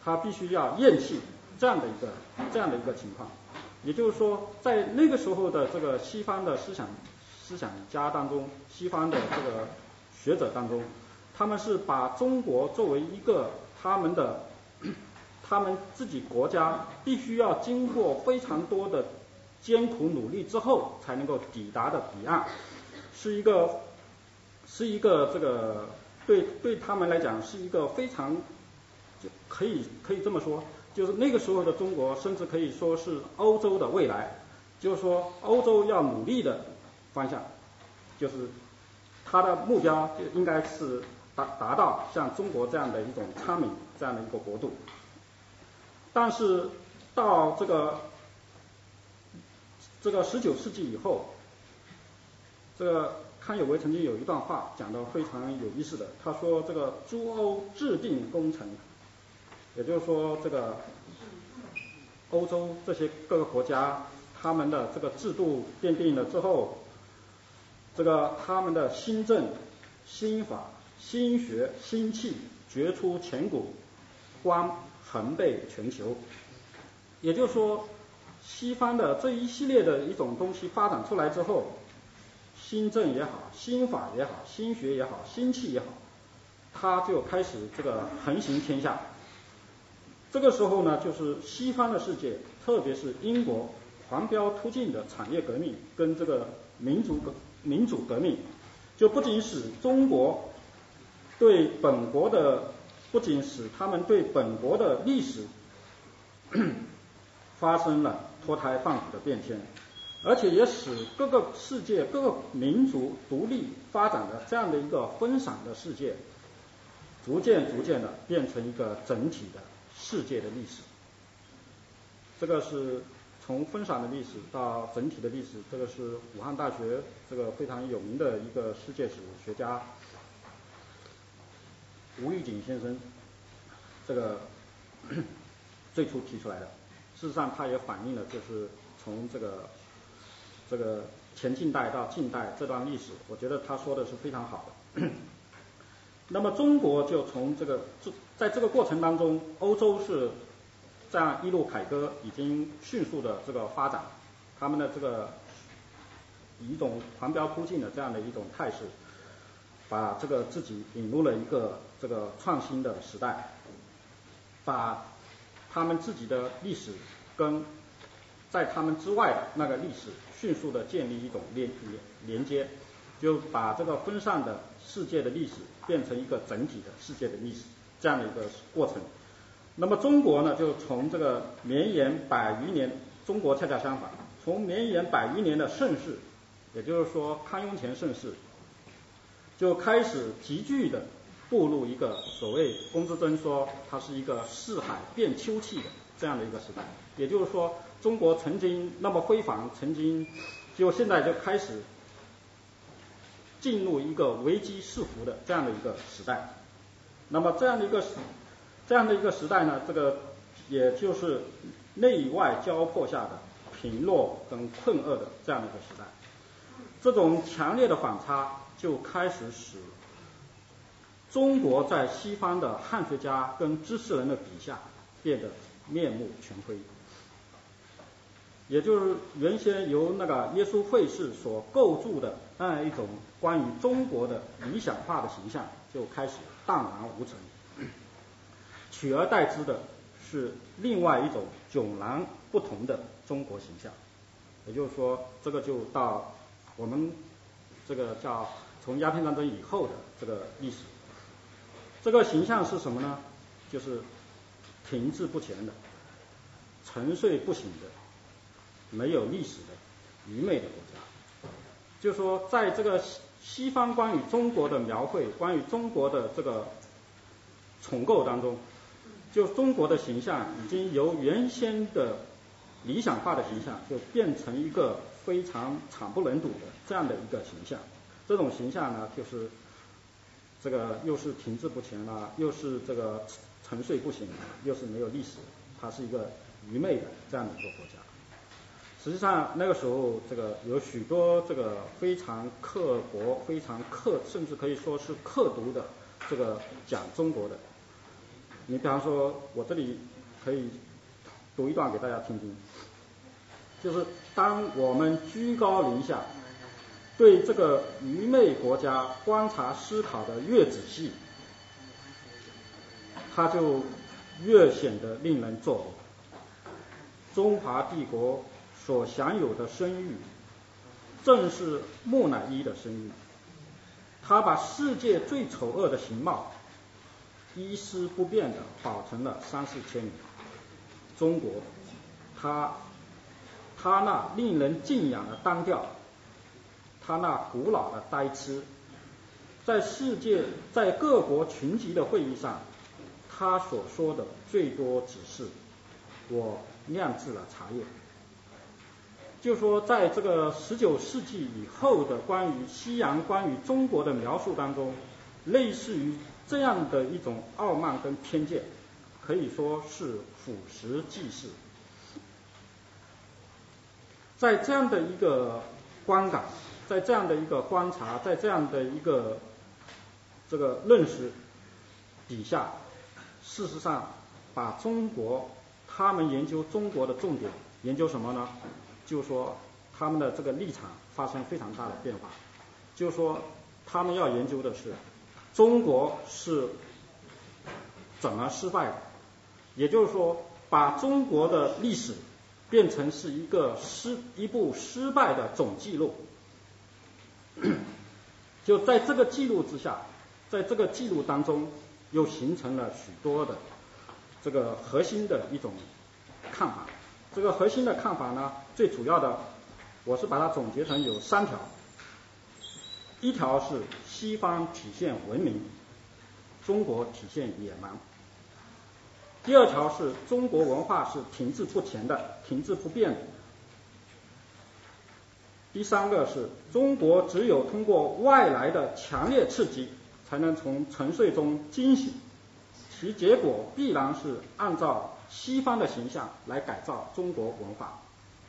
他必须要厌弃这样的一个这样的一个情况。也就是说，在那个时候的这个西方的思想思想家当中，西方的这个学者当中，他们是把中国作为一个他们的他们自己国家必须要经过非常多的艰苦努力之后才能够抵达的彼岸，是一个是一个这个对对他们来讲是一个非常就可以可以这么说，就是那个时候的中国甚至可以说是欧洲的未来，就是说欧洲要努力的方向，就是它的目标就应该是达达到像中国这样的一种昌明这样的一个国度。但是到这个这个十九世纪以后，这个康有为曾经有一段话讲得非常有意思的，他说这个诸欧制定工程，也就是说这个欧洲这些各个国家他们的这个制度奠定了之后，这个他们的新政、新法、新学、新气决出千古，光横备全球。也就是说，西方的这一系列的一种东西发展出来之后，新政也好，新法也好，新学也好，新气也好，它就开始这个横行天下。这个时候呢，就是西方的世界，特别是英国狂飙突进的产业革命跟这个民族革民主革命，就不仅使中国对本国的，不仅使他们对本国的历史发生了脱胎换骨的变迁，而且也使各个世界各个民族独立发展的这样的一个分散的世界，逐渐逐渐的变成一个整体的世界的历史。这个是从分散的历史到整体的历史，这个是武汉大学这个非常有名的一个世界史学家吴玉鼎先生这个最初提出来的。事实上它也反映了就是从这个这个前近代到近代这段历史，我觉得他说的是非常好的。那么中国就从这个在这个过程当中，欧洲是这样一路凯歌，已经迅速的这个发展，他们的这个以一种狂飙突进的这样的一种态势，把这个自己引入了一个这个创新的时代，把他们自己的历史跟在他们之外的那个历史迅速的建立一种连连连接，就把这个分散的世界的历史变成一个整体的世界的历史这样的一个过程。那么中国呢，就从这个绵延百余年，中国恰恰相反，从绵延百余年的盛世，也就是说康雍乾盛世，就开始急剧的步入一个所谓龚自珍说它是一个四海变秋气的这样的一个时代。也就是说，中国曾经那么辉煌，曾经就现在就开始进入一个危机四伏的这样的一个时代。那么这样的一个这样的一个时代呢，这个也就是内外交迫下的贫弱跟困厄的这样的一个时代。这种强烈的反差就开始使中国在西方的汉学家跟知识人的笔下变得面目全非，也就是原先由那个耶稣会士所构筑的那样一种关于中国的理想化的形象就开始荡然无存，取而代之的是另外一种迥然不同的中国形象。也就是说，这个就到我们这个叫从鸦片战争以后的这个历史，这个形象是什么呢？就是停滞不前的、沉睡不醒的、没有历史的、愚昧的国家。就是说，在这个西方关于中国的描绘、关于中国的这个重构当中，就中国的形象已经由原先的理想化的形象，就变成一个非常惨不忍睹的这样的一个形象。这种形象呢，就是这个又是停滞不前了，又是这个沉睡不醒，又是没有历史，它是一个愚昧的这样的一个国家。实际上那个时候，这个有许多这个非常刻薄、非常刻，甚至可以说是刻毒的这个讲中国的你比方说，我这里可以读一段给大家听听，就是当我们居高临下，对这个愚昧国家观察思考的越仔细，它就越显得令人作呕。中华帝国所享有的声誉，正是木乃伊的声誉。他把世界最丑恶的形貌一丝不变地保存了三四千年。中国，他他那令人敬仰的单调，他那古老的呆痴，在世界在各国群集的会议上，他所说的最多只是我酿制了茶叶。就说在这个十九世纪以后的关于西洋、关于中国的描述当中，类似于这样的一种傲慢跟偏见，可以说是俯拾即是。在这样的一个观感，在这样的一个观察，在这样的一个这个认识底下，事实上把中国他们研究中国的重点研究什么呢？就是说他们的这个立场发生非常大的变化，就是说他们要研究的是中国是怎么失败的，也就是说把中国的历史变成是一个失一部失败的总记录。就在这个记录之下，在这个记录当中又形成了许多的这个核心的一种看法。这个核心的看法呢，最主要的我是把它总结成有三条。一条是西方体现文明，中国体现野蛮。第二条是中国文化是停滞不前的，停滞不变的。第三个是中国只有通过外来的强烈刺激，才能从沉睡中惊醒，其结果必然是按照西方的形象来改造中国文化。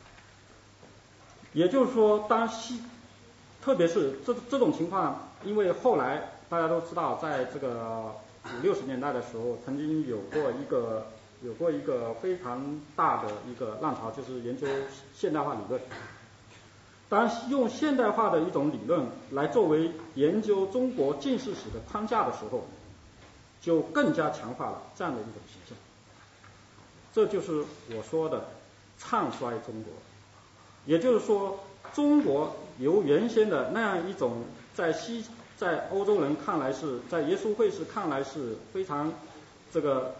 也就是说，当西，特别是这这种情况，因为后来大家都知道，在这个五六十年代的时候，曾经有过一个有过一个非常大的一个浪潮，就是研究现代化理论。当用现代化的一种理论来作为研究中国近世史的框架的时候，就更加强化了这样的一种形象。这就是我说的唱衰中国。也就是说，中国由原先的那样一种在西在欧洲人看来是在耶稣会士看来是非常这个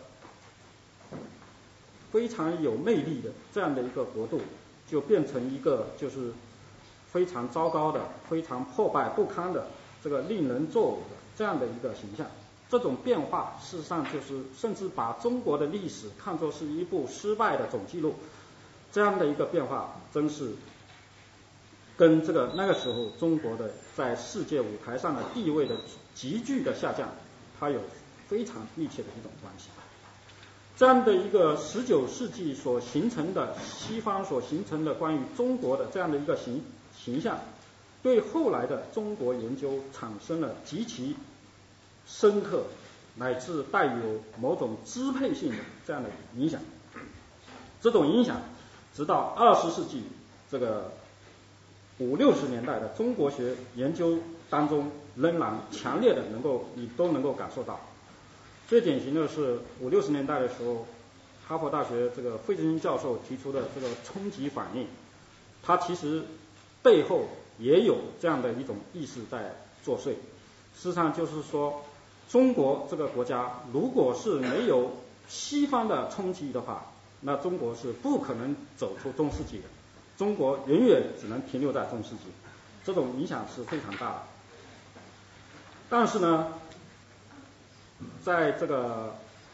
非常有魅力的这样的一个国度，就变成一个就是非常糟糕的、非常破败不堪的这个令人作呕的这样的一个形象。这种变化事实上就是甚至把中国的历史看作是一部失败的总记录。这样的一个变化真是跟这个那个时候中国的在世界舞台上的地位的急剧的下降，它有非常密切的一种关系。这样的一个十九世纪所形成的西方所形成的关于中国的这样的一个形形象，对后来的中国研究产生了极其深刻乃至带有某种支配性的这样的影响。这种影响直到二十世纪这个五六十年代的中国学研究当中，仍然强烈的能够你都能够感受到。最典型的是五六十年代的时候，哈佛大学这个费正清教授提出的这个冲击反应，它其实背后也有这样的一种意识在作祟。事实上就是说，中国这个国家如果是没有西方的冲击的话，那中国是不可能走出中世纪的，中国永远只能停留在中世纪，这种影响是非常大的。但是呢，在这个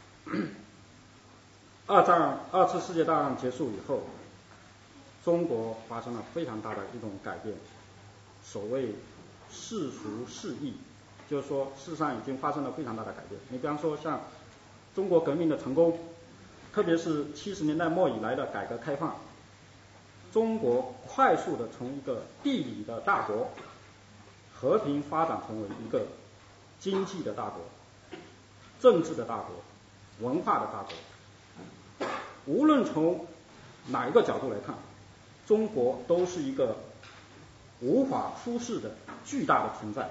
二战二次世界大战结束以后，中国发生了非常大的一种改变，所谓世俗世义，就是说事实上已经发生了非常大的改变。你比方说像中国革命的成功，特别是七十年代末以来的改革开放，中国快速的从一个地理的大国和平发展成为一个经济的大国、政治的大国、 文化的大国。无论从哪一个角度来看，中国都是一个无法忽视的巨大的存在。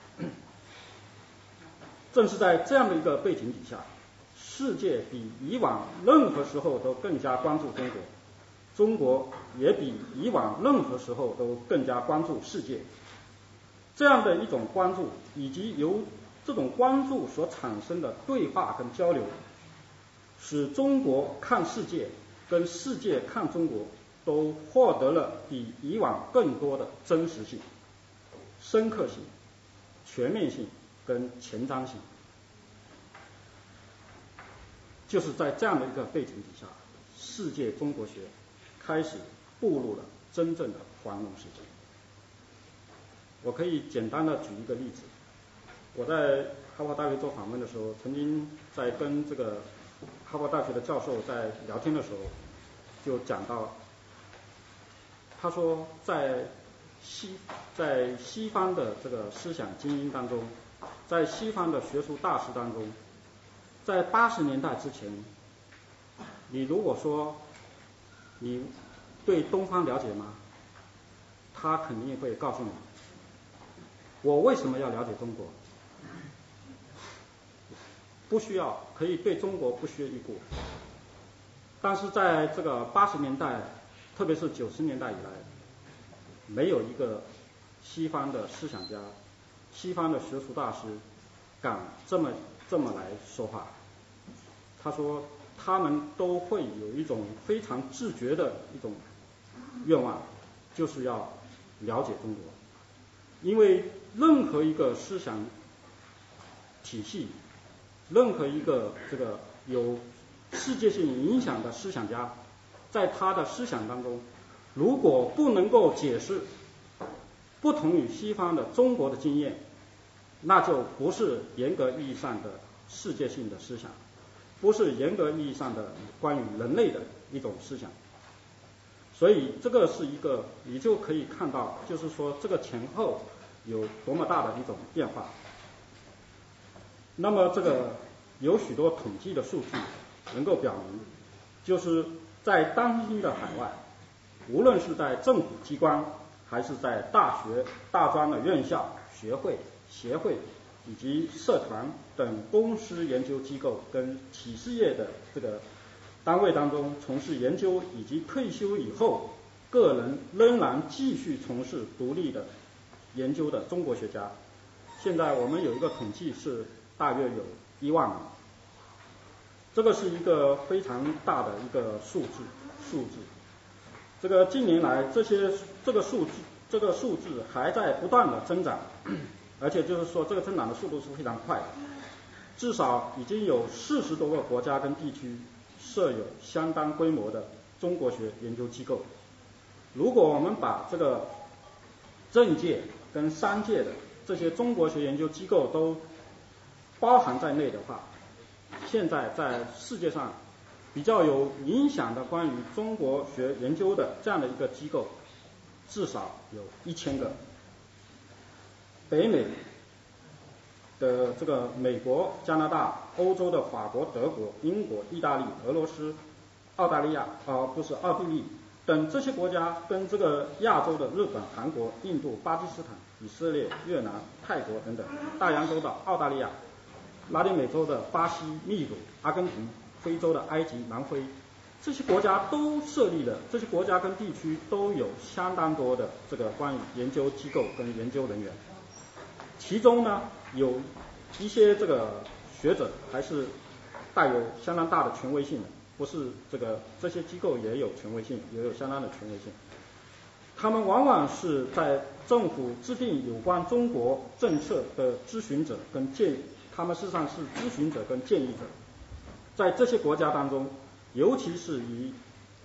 正是在这样的一个背景底下，世界比以往任何时候都更加关注中国，中国也比以往任何时候都更加关注世界。这样的一种关注，以及由这种关注所产生的对话跟交流，使中国看世界跟世界看中国都获得了比以往更多的真实性、深刻性、全面性跟前瞻性。就是在这样的一个背景底下，世界中国学开始步入了真正的繁荣时期。我可以简单的举一个例子，我在哈佛大学做访问的时候，曾经在跟这个哈佛大学的教授在聊天的时候，就讲到，他说在西在西方的这个思想精英当中，在西方的学术大师当中，在八十年代之前，你如果说你对东方了解吗？他肯定会告诉你，我为什么要了解中国？不需要，可以对中国不屑一顾。但是在这个八十年代，特别是九十年代以来，没有一个西方的思想家、西方的学术大师敢这么这么来说话。他说，他们都会有一种非常自觉的一种愿望，就是要了解中国。因为任何一个思想体系，任何一个这个有世界性影响的思想家，在他的思想当中，如果不能够解释不同于西方的中国的经验，那就不是严格意义上的世界性的思想，不是严格意义上的关于人类的一种思想。所以这个是一个，你就可以看到，就是说这个前后有多么大的一种变化。那么这个有许多统计的数据能够表明，就是在当今的海外，无论是在政府机关，还是在大学、大专的院校、学会、协会以及社团等公司研究机构跟企事业的这个单位当中从事研究，以及退休以后个人仍然继续从事独立的研究的中国学家，现在我们有一个统计是大约有一万名。这个是一个非常大的一个数字数字。这个近年来这些这个数字这个数字还在不断的增长，而且就是说这个增长的速度是非常快的，至少已经有四十多个国家跟地区设有相当规模的中国学研究机构。如果我们把这个政界跟商界的这些中国学研究机构都包含在内的话，现在在世界上比较有影响的关于中国学研究的这样的一个机构，至少有一千个。北美的这个美国、加拿大、欧洲的法国、德国、英国、意大利、俄罗斯、澳大利亚啊、呃、不是奥地利等这些国家，跟这个亚洲的日本、韩国、印度、巴基斯坦、以色列、越南、泰国等等，大洋洲的澳大利亚、拉丁美洲的巴西、秘鲁、阿根廷、非洲的埃及、南非，这些国家都设立了，这些国家跟地区都有相当多的这个关于研究机构跟研究人员。其中呢，有一些这个学者还是带有相当大的权威性的，不是这个这些机构也有权威性，也有相当的权威性。他们往往是在政府制定有关中国政策的咨询者跟建议，他们事实上是咨询者跟建议者。在这些国家当中，尤其是以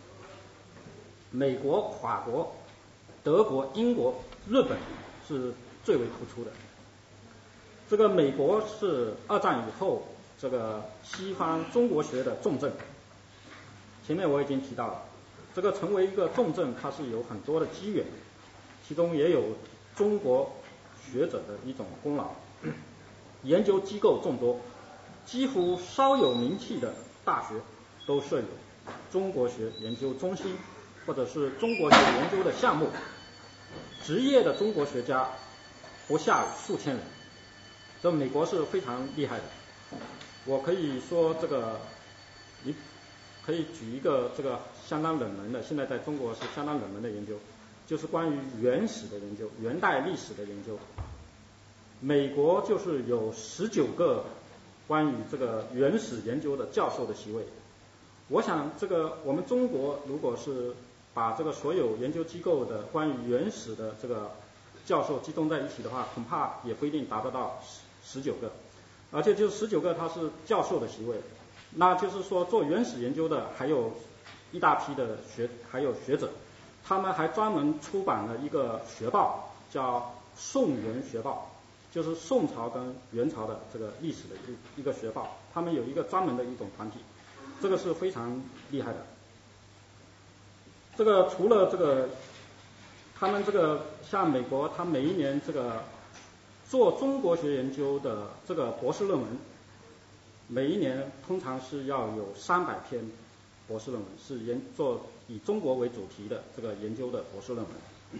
美国、法国、德国、英国、日本是最为突出的。这个美国是二战以后这个西方中国学的重镇，前面我已经提到了，这个成为一个重镇，它是有很多的机缘，其中也有中国学者的一种功劳，研究机构众多， 几乎稍有名气的大学都设有中国学研究中心或者是中国学研究的项目，职业的中国学家不下数千人，这美国是非常厉害的。我可以说这个，你可以举一个这个相当冷门的，现在在中国是相当冷门的研究，就是关于原始的研究，元代历史的研究。美国就是有十九个关于这个原始研究的教授的席位。我想这个我们中国如果是把这个所有研究机构的关于原始的这个教授集中在一起的话，恐怕也不一定达得到十九个，而且就十九个他是教授的席位，那就是说做原始研究的还有一大批的学还有学者，他们还专门出版了一个学报叫《宋元学报》，就是宋朝跟元朝的这个历史的一一个学报，他们有一个专门的一种团体，这个是非常厉害的。这个除了这个，他们这个像美国，他每一年这个做中国学研究的这个博士论文，每一年通常是要有三百篇博士论文，是研做以中国为主题的这个研究的博士论文，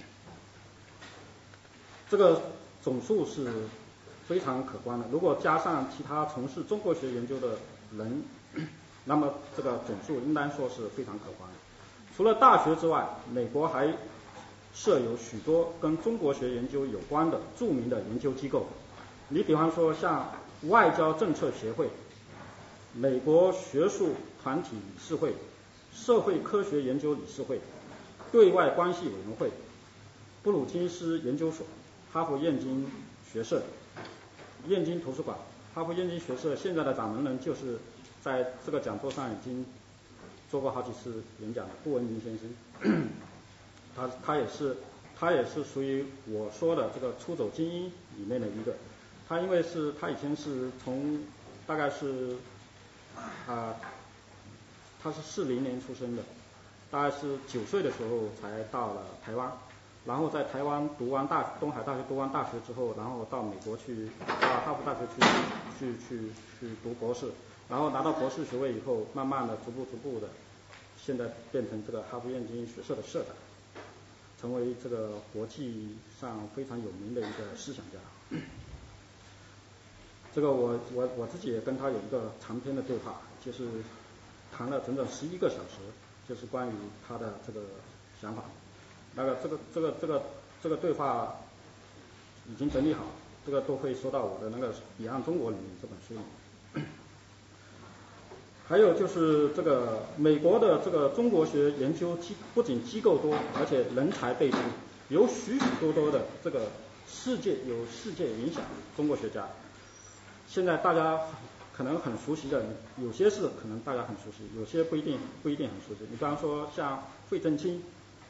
这个总数是非常可观的。如果加上其他从事中国学研究的人，那么这个总数应当说是非常可观的。除了大学之外，美国还设有许多跟中国学研究有关的著名的研究机构。你比方说像外交政策协会、美国学术团体理事会、社会科学研究理事会、对外关系委员会、布鲁金斯研究所、哈佛燕京学社、燕京图书馆。哈佛燕京学社现在的掌门人就是在这个讲座上已经做过好几次演讲的顾文明先生，他他也是他也是属于我说的这个出走精英里面的一个。他因为是他以前是从大概是啊、呃、他是四零年出生的，大概是九岁的时候才到了台湾，然后在台湾读完大东海大学读完大学之后，然后到美国去到哈佛大学去去去去读博士，然后拿到博士学位以后，慢慢的逐步逐步的，现在变成这个哈佛燕京学社的社长，成为这个国际上非常有名的一个思想家。这个我我我自己也跟他有一个长篇的对话，就是谈了整整十一个小时，就是关于他的这个想法。那个这个这个这个这个对话已经整理好，这个都会收到我的那个《彼岸中国》里面这本书里面。还有就是这个美国的这个中国学研究机不仅机构多，而且人才辈出，有许许多多的这个世界有世界影响中国学家。现在大家可能很熟悉的，有些是可能大家很熟悉，有些不一定不一定很熟悉。你比方说像费正清、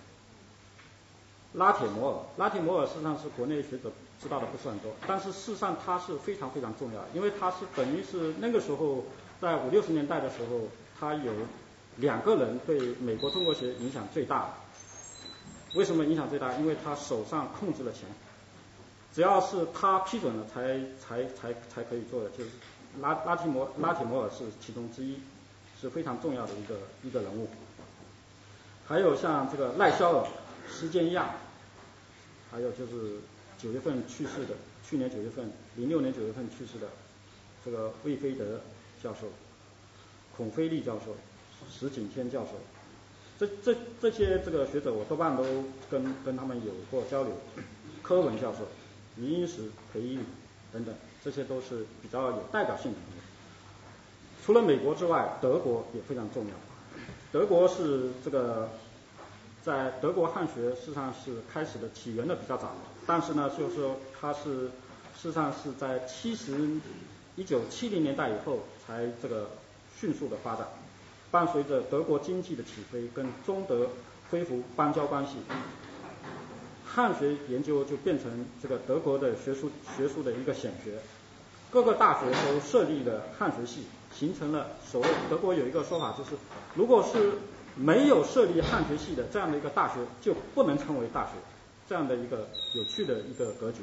拉铁摩尔，拉铁摩尔实际上是国内学者知道的不是很多，但是事实上他是非常非常重要，因为他是等于是那个时候在五六十年代的时候，他有两个人对美国中国学影响最大。为什么影响最大？因为他手上控制了钱。只要是他批准了才才才才可以做的，就是拉拉提摩拉铁摩尔是其中之一，是非常重要的一个一个人物。还有像这个赖肖尔、施建样，还有就是九月份去世的，去年九月份，零六年九月份去世的这个魏飞德教授、孔飞利教授、石景天教授，这这这些这个学者我多半都跟跟他们有过交流。柯文教授、余英时、裴一礼等等，这些都是比较有代表性的人物。除了美国之外，德国也非常重要。德国是这个在德国汉学事实上是开始的起源的比较早，但是呢，就是说它是事实上是在七十一九七零年代以后才这个迅速的发展，伴随着德国经济的起飞跟中德恢复邦交关系。汉学研究就变成这个德国的学术学术的一个显学，各个大学都设立了汉学系，形成了所谓德国有一个说法，就是如果是没有设立汉学系的这样的一个大学，就不能称为大学，这样的一个有趣的一个格局。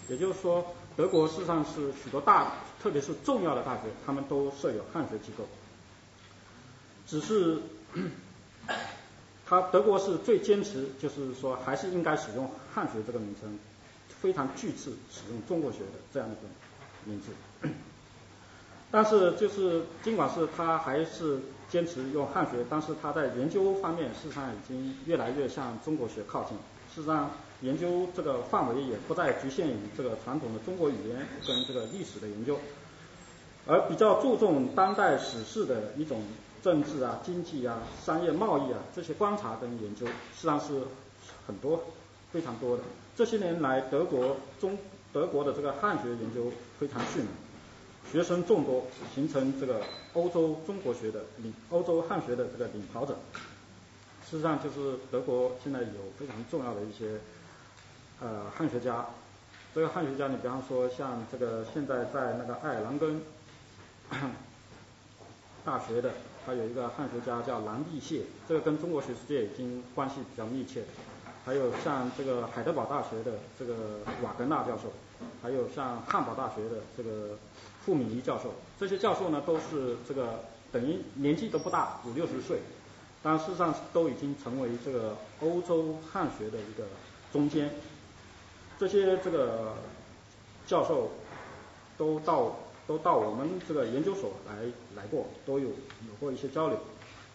也就是说，德国事实上是许多大，特别是重要的大学，他们都设有汉学机构。只是，他德国是最坚持，就是说还是应该使用汉学这个名称，非常拒斥使用中国学的这样一个名字。但是就是尽管是他还是坚持用汉学，但是他在研究方面事实上已经越来越向中国学靠近。事实上，研究这个范围也不再局限于这个传统的中国语言跟这个历史的研究，而比较注重当代史事的一种政治啊、经济啊、商业贸易啊这些观察跟研究，实际上是很多非常多的。这些年来，德国中德国的这个汉学研究非常迅猛，学生众多，形成这个欧洲中国学的领欧洲汉学的这个领跑者。事实上，就是德国现在有非常重要的一些呃汉学家。这个汉学家，你比方说像这个现在在那个爱尔兰根大学的，他有一个汉学家叫兰蒂谢，这个跟中国学术界已经关系比较密切。还有像这个海德堡大学的这个瓦格纳教授，还有像汉堡大学的这个傅敏仪教授，这些教授呢都是这个等于年纪都不大，五六十岁，但事实上都已经成为这个欧洲汉学的一个中坚。这些这个教授都到都到我们这个研究所来来过，都有有过一些交流。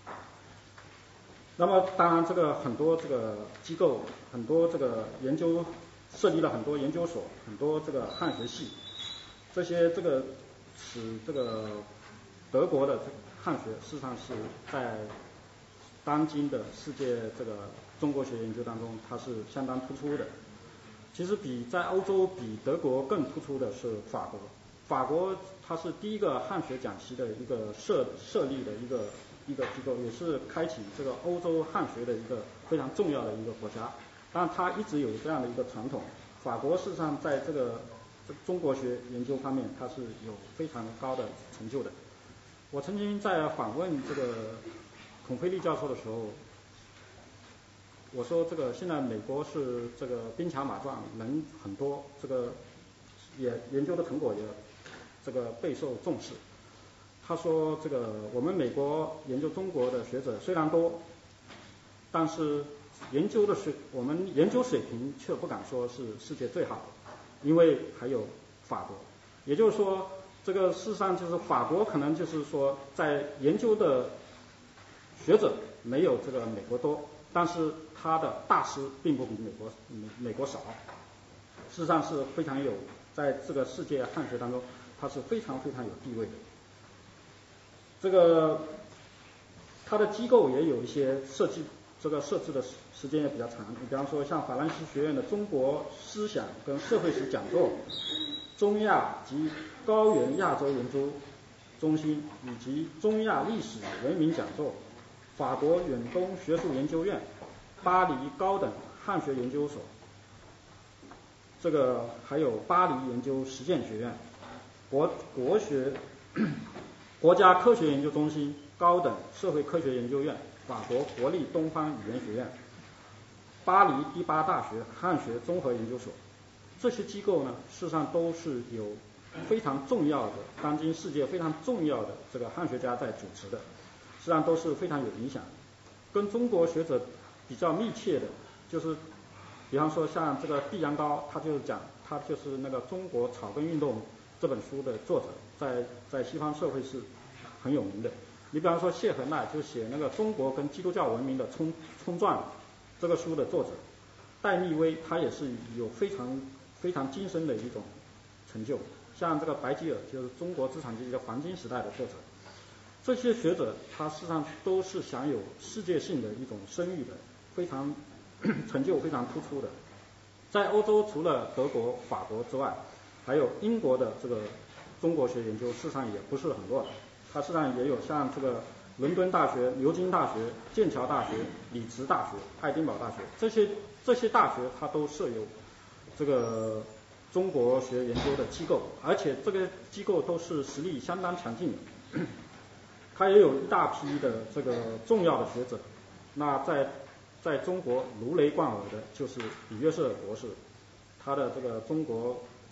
那么当然这个很多这个机构，很多这个研究设立了很多研究所，很多这个汉学系，这些这个使这个德国的汉学事实上是在当今的世界这个中国学研究当中，它是相当突出的。其实比在欧洲比德国更突出的是法国，法国它是第一个汉学讲习的一个设设立的一个一个机构，也是开启这个欧洲汉学的一个非常重要的一个国家。但它一直有这样的一个传统，法国事实上在这个中国学研究方面，它是有非常高的成就的。我曾经在访问这个孔飞利教授的时候，我说这个现在美国是这个兵强马壮，人很多，这个也研究的成果也这个备受重视。他说这个我们美国研究中国的学者虽然多，但是研究的水我们研究水平却不敢说是世界最好的，因为还有法国。也就是说，这个事实上就是法国可能就是说在研究的学者没有这个美国多，但是他的大师并不比美国美美国少，事实上是非常有在这个世界汉学当中，他是非常非常有地位的。这个他的机构也有一些设计，这个设置的时间也比较长。你比方说像法兰西学院的中国思想跟社会史讲座、中亚及高原亚洲研究中心以及中亚历史文明讲座、法国远东学术研究院、巴黎高等汉学研究所，这个还有巴黎研究实践学院、国国学国家科学研究中心、高等社会科学研究院、法国国立东方语言学院、巴黎第八大学汉学综合研究所，这些机构呢，事实上都是有非常重要的，当今世界非常重要的这个汉学家在主持的，实际上都是非常有影响。跟中国学者比较密切的，就是比方说像这个毕扬高，他就是讲，他就是那个《中国草根运动》这本书的作者，在在西方社会是很有名的。你比方说谢和奈，就写那个《中国跟基督教文明的冲冲撞》这个书的作者，戴密威他也是有非常非常精深的一种成就。像这个白吉尔，就是中国资产阶级的黄金时代的作者，这些学者他事实上都是享有世界性的一种声誉的，非常成就非常突出的。在欧洲除了德国、法国之外，还有英国的这个中国学研究事实上也不是很弱的，它事实上也有像这个伦敦大学、牛津大学、剑桥大学、里茨大学、爱丁堡大学，这些这些大学它都设有这个中国学研究的机构，而且这个机构都是实力相当强劲的。它也有一大批的这个重要的学者，那在在中国如雷贯耳的就是李约瑟博士，他的这个中国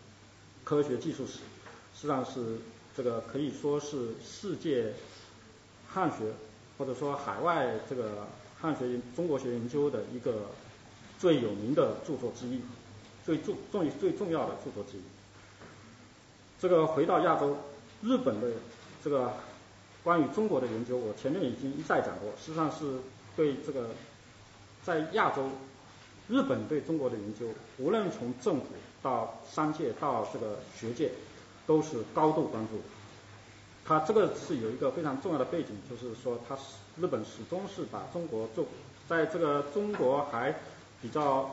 科学技术史，实际上是这个可以说是世界汉学或者说海外这个汉学中国学研究的一个最有名的著作之一，最重重最重要的著作之一。这个回到亚洲，日本的这个关于中国的研究，我前面已经一再讲过，实际上是对这个在亚洲，日本对中国的研究，无论从政府到商界到这个学界，都是高度关注。它这个是有一个非常重要的背景，就是说它日本始终是把中国做，在这个中国还比较，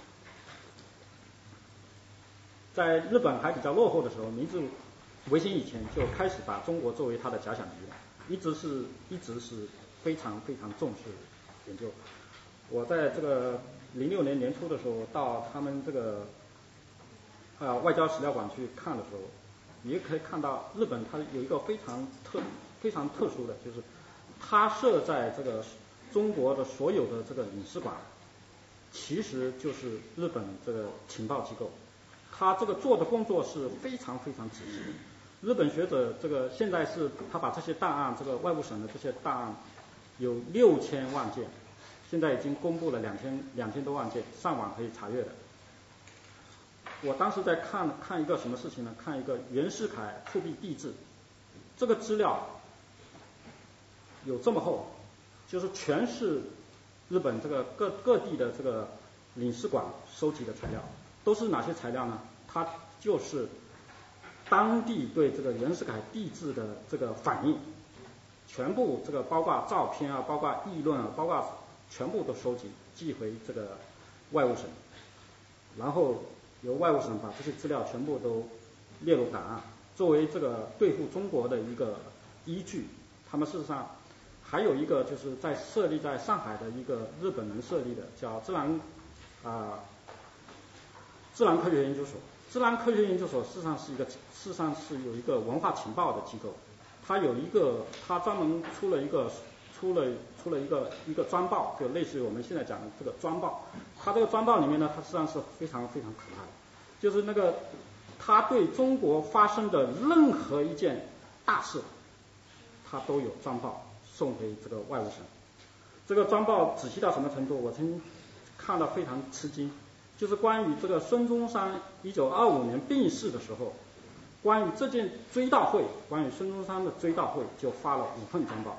在日本还比较落后的时候，明治维新以前就开始把中国作为它的假想敌了，一直是一直是非常非常重视研究。我在这个零六年年初的时候到他们这个呃外交史料馆去看的时候，也可以看到日本它有一个非常特非常特殊的，就是它设在这个中国的所有的这个领事馆，其实就是日本这个情报机构，它这个做的工作是非常非常仔细的。日本学者这个现在是他把这些档案，这个外务省的这些档案有六千万件，现在已经公布了两千两千多万件，上网可以查阅的。我当时在看看一个什么事情呢？看一个袁世凯复辟帝制，这个资料有这么厚，就是全是日本这个各各地的这个领事馆收集的材料，都是哪些材料呢？它就是当地对这个袁世凯帝制的这个反应，全部这个包括照片啊，包括议论啊，包括全部都收集寄回这个外务省，然后由外务省把这些资料全部都列入档案，作为这个对付中国的一个依据。他们事实上还有一个就是在设立在上海的一个日本人设立的叫自然啊、呃、自然科学研究所。自然科学研究所事实上是一个事实上是有一个文化情报的机构，它有一个它专门出了一个出了出了一个一个专报，就类似于我们现在讲的这个专报。它这个专报里面呢，它实际上是非常非常可怕的，就是那个它对中国发生的任何一件大事，它都有专报送回这个外务省。这个专报仔细到什么程度？我曾经看到非常吃惊，就是关于这个孙中山一九二五年病逝的时候，关于这件追悼会，关于孙中山的追悼会就发了五份专报。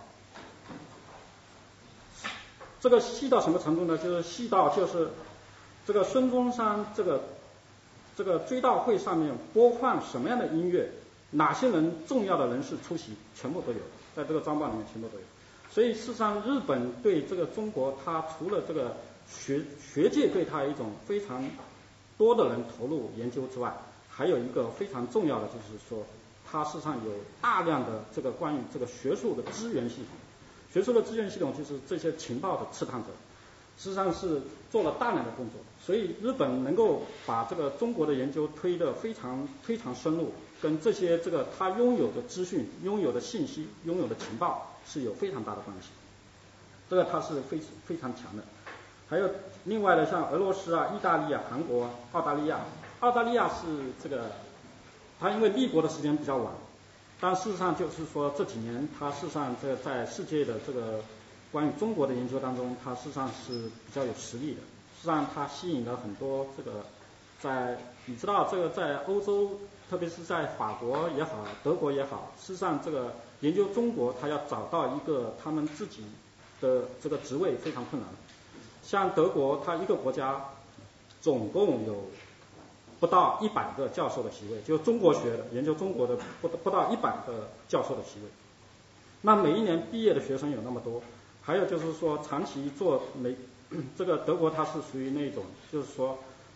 这个细到什么程度呢？就是细到就是这个孙中山这个这个追悼会上面播放什么样的音乐，哪些人重要的人士出席，全部都有，在这个专报里面全部都有。所以事实上，日本对这个中国，它除了这个学学界对它一种非常多的人投入研究之外，还有一个非常重要的就是说，它事实上有大量的这个关于这个学术的资源系统。学术的资源系统就是这些情报的刺探者，实际上是做了大量的工作，所以日本能够把这个中国的研究推得非常非常深入，跟这些这个他拥有的资讯、拥有的信息、拥有的情报是有非常大的关系，这个它是非非常强的。还有另外的像俄罗斯啊、意大利啊、韩国、澳大利亚，澳大利亚是这个，它因为立国的时间比较晚。但事实上就是说这几年它事实上在在世界的这个关于中国的研究当中，它事实上是比较有实力的。实际上它吸引了很多这个在你知道这个在欧洲，特别是在法国也好，德国也好，事实上这个研究中国，它要找到一个他们自己的这个职位非常困难。像德国，它一个国家总共有不到一百个教授的席位，就中国学的研究中国的不不到一百个教授的席位。那每一年毕业的学生有那么多，还有就是说长期做每这个德国它是属于那种就是说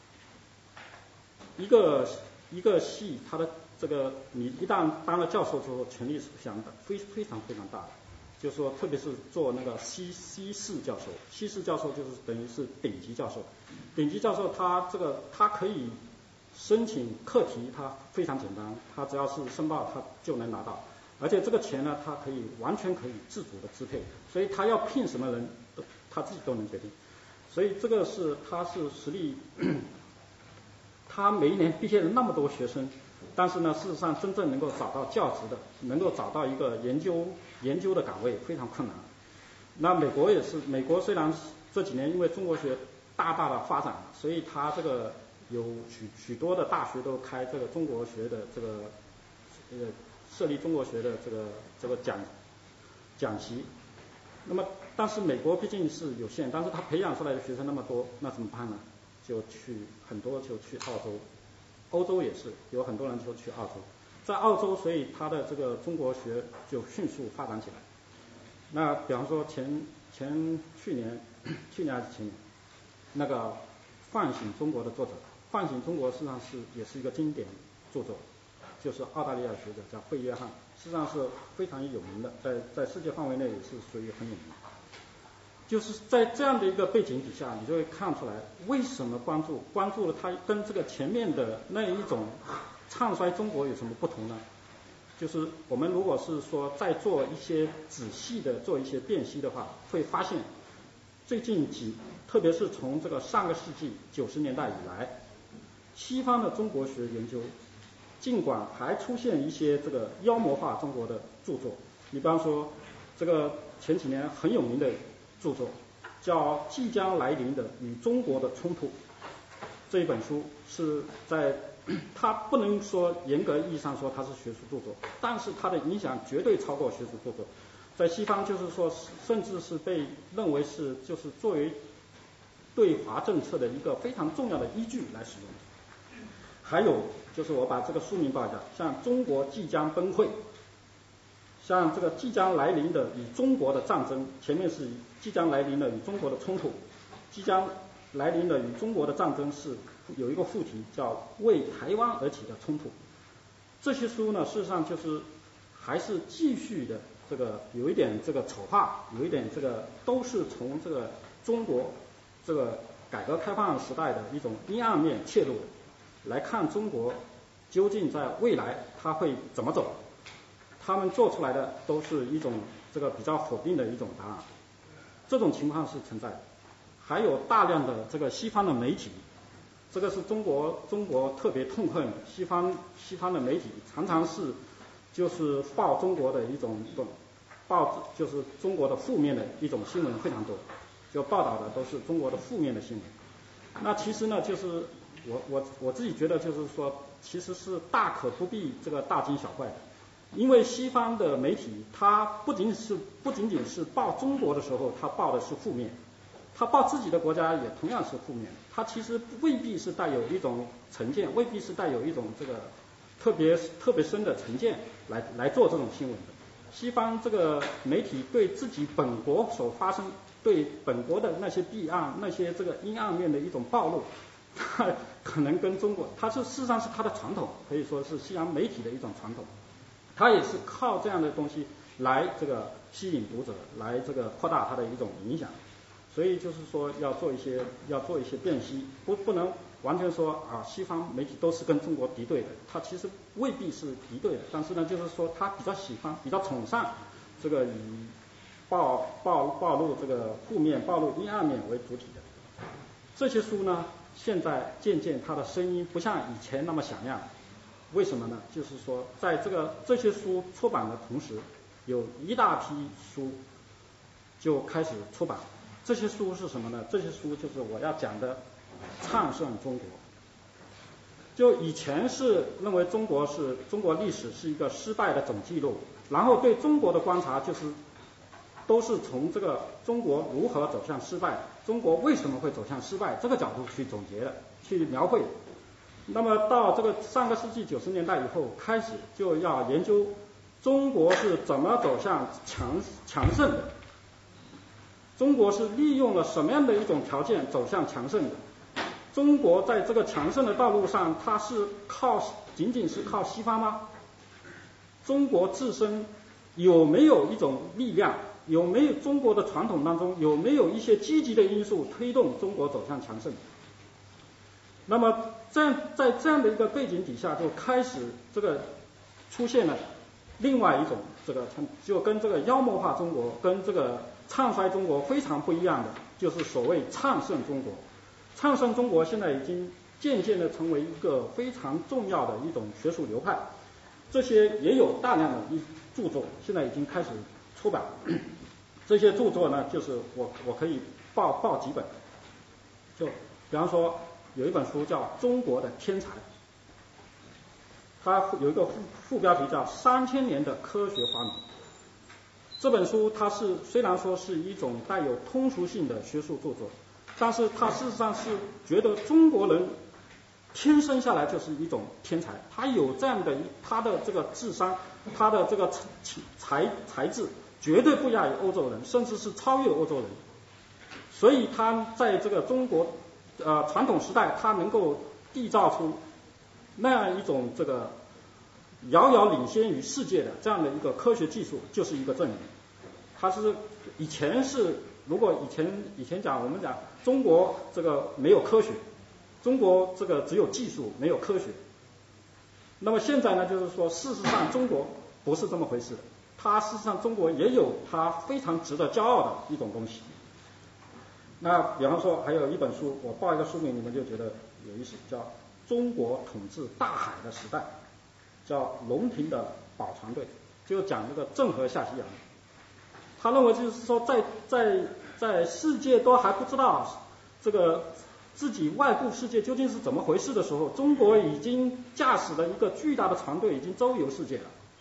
一个一个系它的这个你一旦当了教授之后，权力是相当非非常非常大的。就是说特别是做那个西西式教授，西式教授就是等于是顶级教授，顶级教授他这个他可以申请课题，它非常简单，他只要是申报他就能拿到，而且这个钱呢，他可以完全可以自主的支配，所以他要聘什么人，他自己都能决定，所以这个是他是实力， 他每一年毕业了那么多学生，但是呢，事实上真正能够找到教职的，能够找到一个研究研究的岗位非常困难。那美国也是，美国虽然这几年因为中国学大大的发展，所以它这个有许许多的大学都开这个中国学的这个呃设立中国学的这个这个讲讲习。那么但是美国毕竟是有限，但是他培养出来的学生那么多，那怎么办呢？就去很多就去澳洲，欧洲也是有很多人就去澳洲，在澳洲，所以他的这个中国学就迅速发展起来。那比方说前前去年去年还是前年，那个《唤醒中国》的作者，《唤醒中国》实际上是也是一个经典著作，就是澳大利亚学者叫费约翰，实际上是非常有名的，在在世界范围内也是属于很有名。就是在这样的一个背景底下，你就会看出来为什么关注关注了它跟这个前面的那一种唱衰中国有什么不同呢？就是我们如果是说再做一些仔细的做一些辨析的话，会发现最近几，特别是从这个上个世纪九十年代以来，西方的中国学研究尽管还出现一些这个妖魔化中国的著作，你比方说这个前几年很有名的著作叫《即将来临的与中国的冲突》，这一本书是在它不能说严格意义上说它是学术著作，但是它的影响绝对超过学术著作，在西方就是说甚至是被认为是就是作为对华政策的一个非常重要的依据来使用。还有就是我把这个书名报一下，像中国即将崩溃，像这个即将来临的与中国的战争，前面是即将来临的与中国的冲突，即将来临的与中国的战争是有一个副题叫为台湾而起的冲突。这些书呢，事实上就是还是继续的这个有一点这个丑化，有一点这个都是从这个中国这个改革开放时代的一种阴暗面切入来看中国究竟在未来它会怎么走。他们做出来的都是一种这个比较否定的一种答案，这种情况是存在的。还有大量的这个西方的媒体，这个是中国中国特别痛恨的，西方西方的媒体常常是就是报中国的一种一种报就是中国的负面的一种新闻非常多，就报道的都是中国的负面的新闻。那其实呢，就是我我我自己觉得就是说，其实是大可不必这个大惊小怪的。因为西方的媒体，它不仅是不仅仅是报中国的时候，它报的是负面，它报自己的国家也同样是负面，它其实未必是带有一种成见，未必是带有一种这个特别特别深的成见来来做这种新闻的。西方这个媒体对自己本国所发生，对本国的那些弊案、那些这个阴暗面的一种暴露，它可能跟中国，它是事实上是它的传统，可以说是西洋媒体的一种传统。它也是靠这样的东西来这个吸引读者，来这个扩大它的一种影响。所以就是说要做一些要做一些辨析，不不能完全说啊西方媒体都是跟中国敌对的，它其实未必是敌对的，但是呢就是说它比较喜欢比较崇尚这个以暴暴暴露这个负面暴露阴暗面为主体的。这些书呢现在渐渐它的声音不像以前那么响亮。为什么呢？就是说在这个这些书出版的同时，有一大批书就开始出版。这些书是什么呢？这些书就是我要讲的唱胜中国。就以前是认为中国是中国历史是一个失败的总记录，然后对中国的观察就是都是从这个中国如何走向失败，中国为什么会走向失败这个角度去总结的，去描绘。那么到这个上个世纪九十年代以后，开始就要研究中国是怎么走向强强盛的，中国是利用了什么样的一种条件走向强盛的，中国在这个强盛的道路上，它是靠仅仅是靠西方吗？中国自身有没有一种力量，有没有中国的传统当中有没有一些积极的因素推动中国走向强盛？那么这样在这样的一个背景底下，就开始这个出现了另外一种这个就跟这个妖魔化中国跟这个唱衰中国非常不一样的，就是所谓唱胜中国。唱胜中国现在已经渐渐的成为一个非常重要的一种学术流派。这些也有大量的一著作，现在已经开始出版。这些著作呢，就是我我可以报报几本，就比方说有一本书叫《中国的天才》，它有一个副副标题叫《三千年的科学发明》。这本书它是虽然说是一种带有通俗性的学术著作，但是它事实上是觉得中国人天生下来就是一种天才，他有这样的一他的这个智商，他的这个才才智绝对不亚于欧洲人，甚至是超越欧洲人。所以他在这个中国呃传统时代，他能够缔造出那样一种这个遥遥领先于世界的这样的一个科学技术，就是一个证明。他是以前是如果以前以前讲我们讲中国这个没有科学，中国这个只有技术没有科学。那么现在呢，就是说事实上中国不是这么回事的，它事实上中国也有它非常值得骄傲的一种东西。那比方说还有一本书，我报一个书名你们就觉得有意思，叫《中国统治大海的时代》，叫龙庭的宝船队，就讲这个郑和下西洋。他认为就是说在在在世界都还不知道这个自己外部世界究竟是怎么回事的时候，中国已经驾驶了一个巨大的船队，已经周游世界了。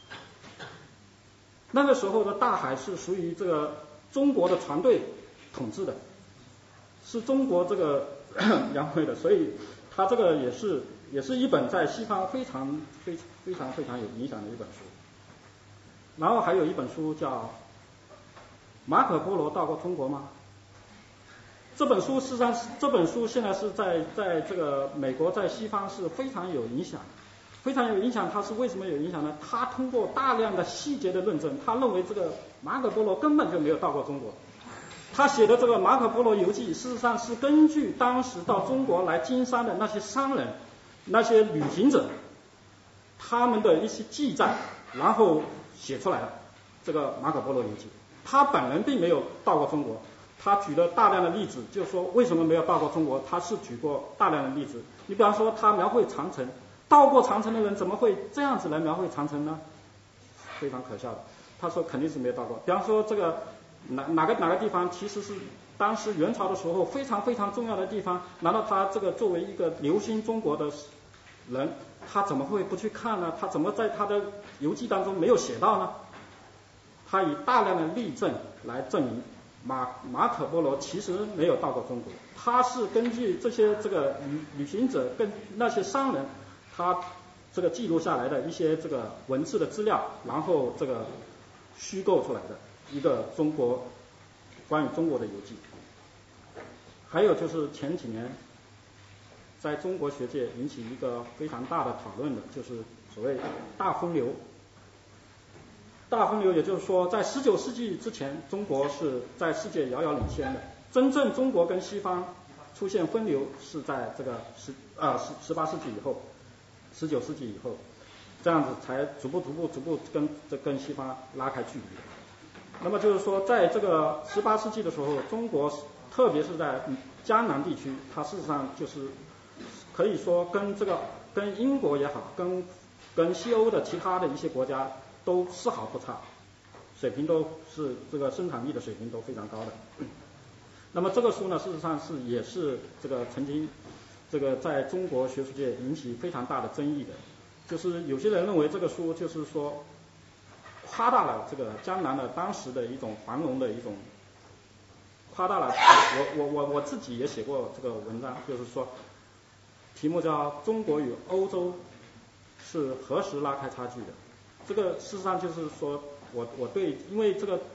那个时候的大海是属于这个中国的船队统治的，是中国这个描绘的，所以它这个也是也是一本在西方非常非非常非常有影响的一本书。然后还有一本书叫《马可波罗到过中国吗》。这本书事实上，这本书现在是在在这个美国在西方是非常有影响，非常有影响。它是为什么有影响呢？他通过大量的细节的论证，他认为这个马可波罗根本就没有到过中国。他写的这个《马可波罗游记》，事实上是根据当时到中国来经商的那些商人、那些旅行者，他们的一些记载，然后写出来的这个《马可波罗游记》。他本人并没有到过中国。他举了大量的例子，就是说为什么没有到过中国，他是举过大量的例子。你比方说他描绘长城，到过长城的人怎么会这样子来描绘长城呢？非常可笑的。他说肯定是没有到过。比方说这个哪哪个哪个地方其实是当时元朝的时候非常非常重要的地方，难道他这个作为一个留心中国的人，他怎么会不去看呢？他怎么在他的游记当中没有写到呢？他以大量的例证来证明马马可波罗其实没有到过中国，他是根据这些这个旅旅行者跟那些商人，他这个记录下来的一些这个文字的资料，然后这个虚构出来的一个中国关于中国的游记。还有就是前几年在中国学界引起一个非常大的讨论的，就是所谓大风流。大风流也就是说，在十九世纪之前，中国是在世界遥遥领先的。真正中国跟西方出现分流是在这个十啊十十八世纪以后，十九世纪以后，这样子才逐步逐步逐步跟这跟西方拉开距离。那么就是说，在这个十八世纪的时候，中国特别是在江南地区，它事实上就是可以说跟这个跟英国也好，跟跟西欧的其他的一些国家都丝毫不差，水平都是这个生产力的水平都非常高的。那么这个书呢，事实上是也是这个曾经这个在中国学术界引起非常大的争议的，就是有些人认为这个书就是说夸大了这个江南的当时的一种繁荣的一种，夸大了。我我我我自己也写过这个文章，就是说题目叫《中国与欧洲是何时拉开差距的》。这个事实上就是说我我对，因为这个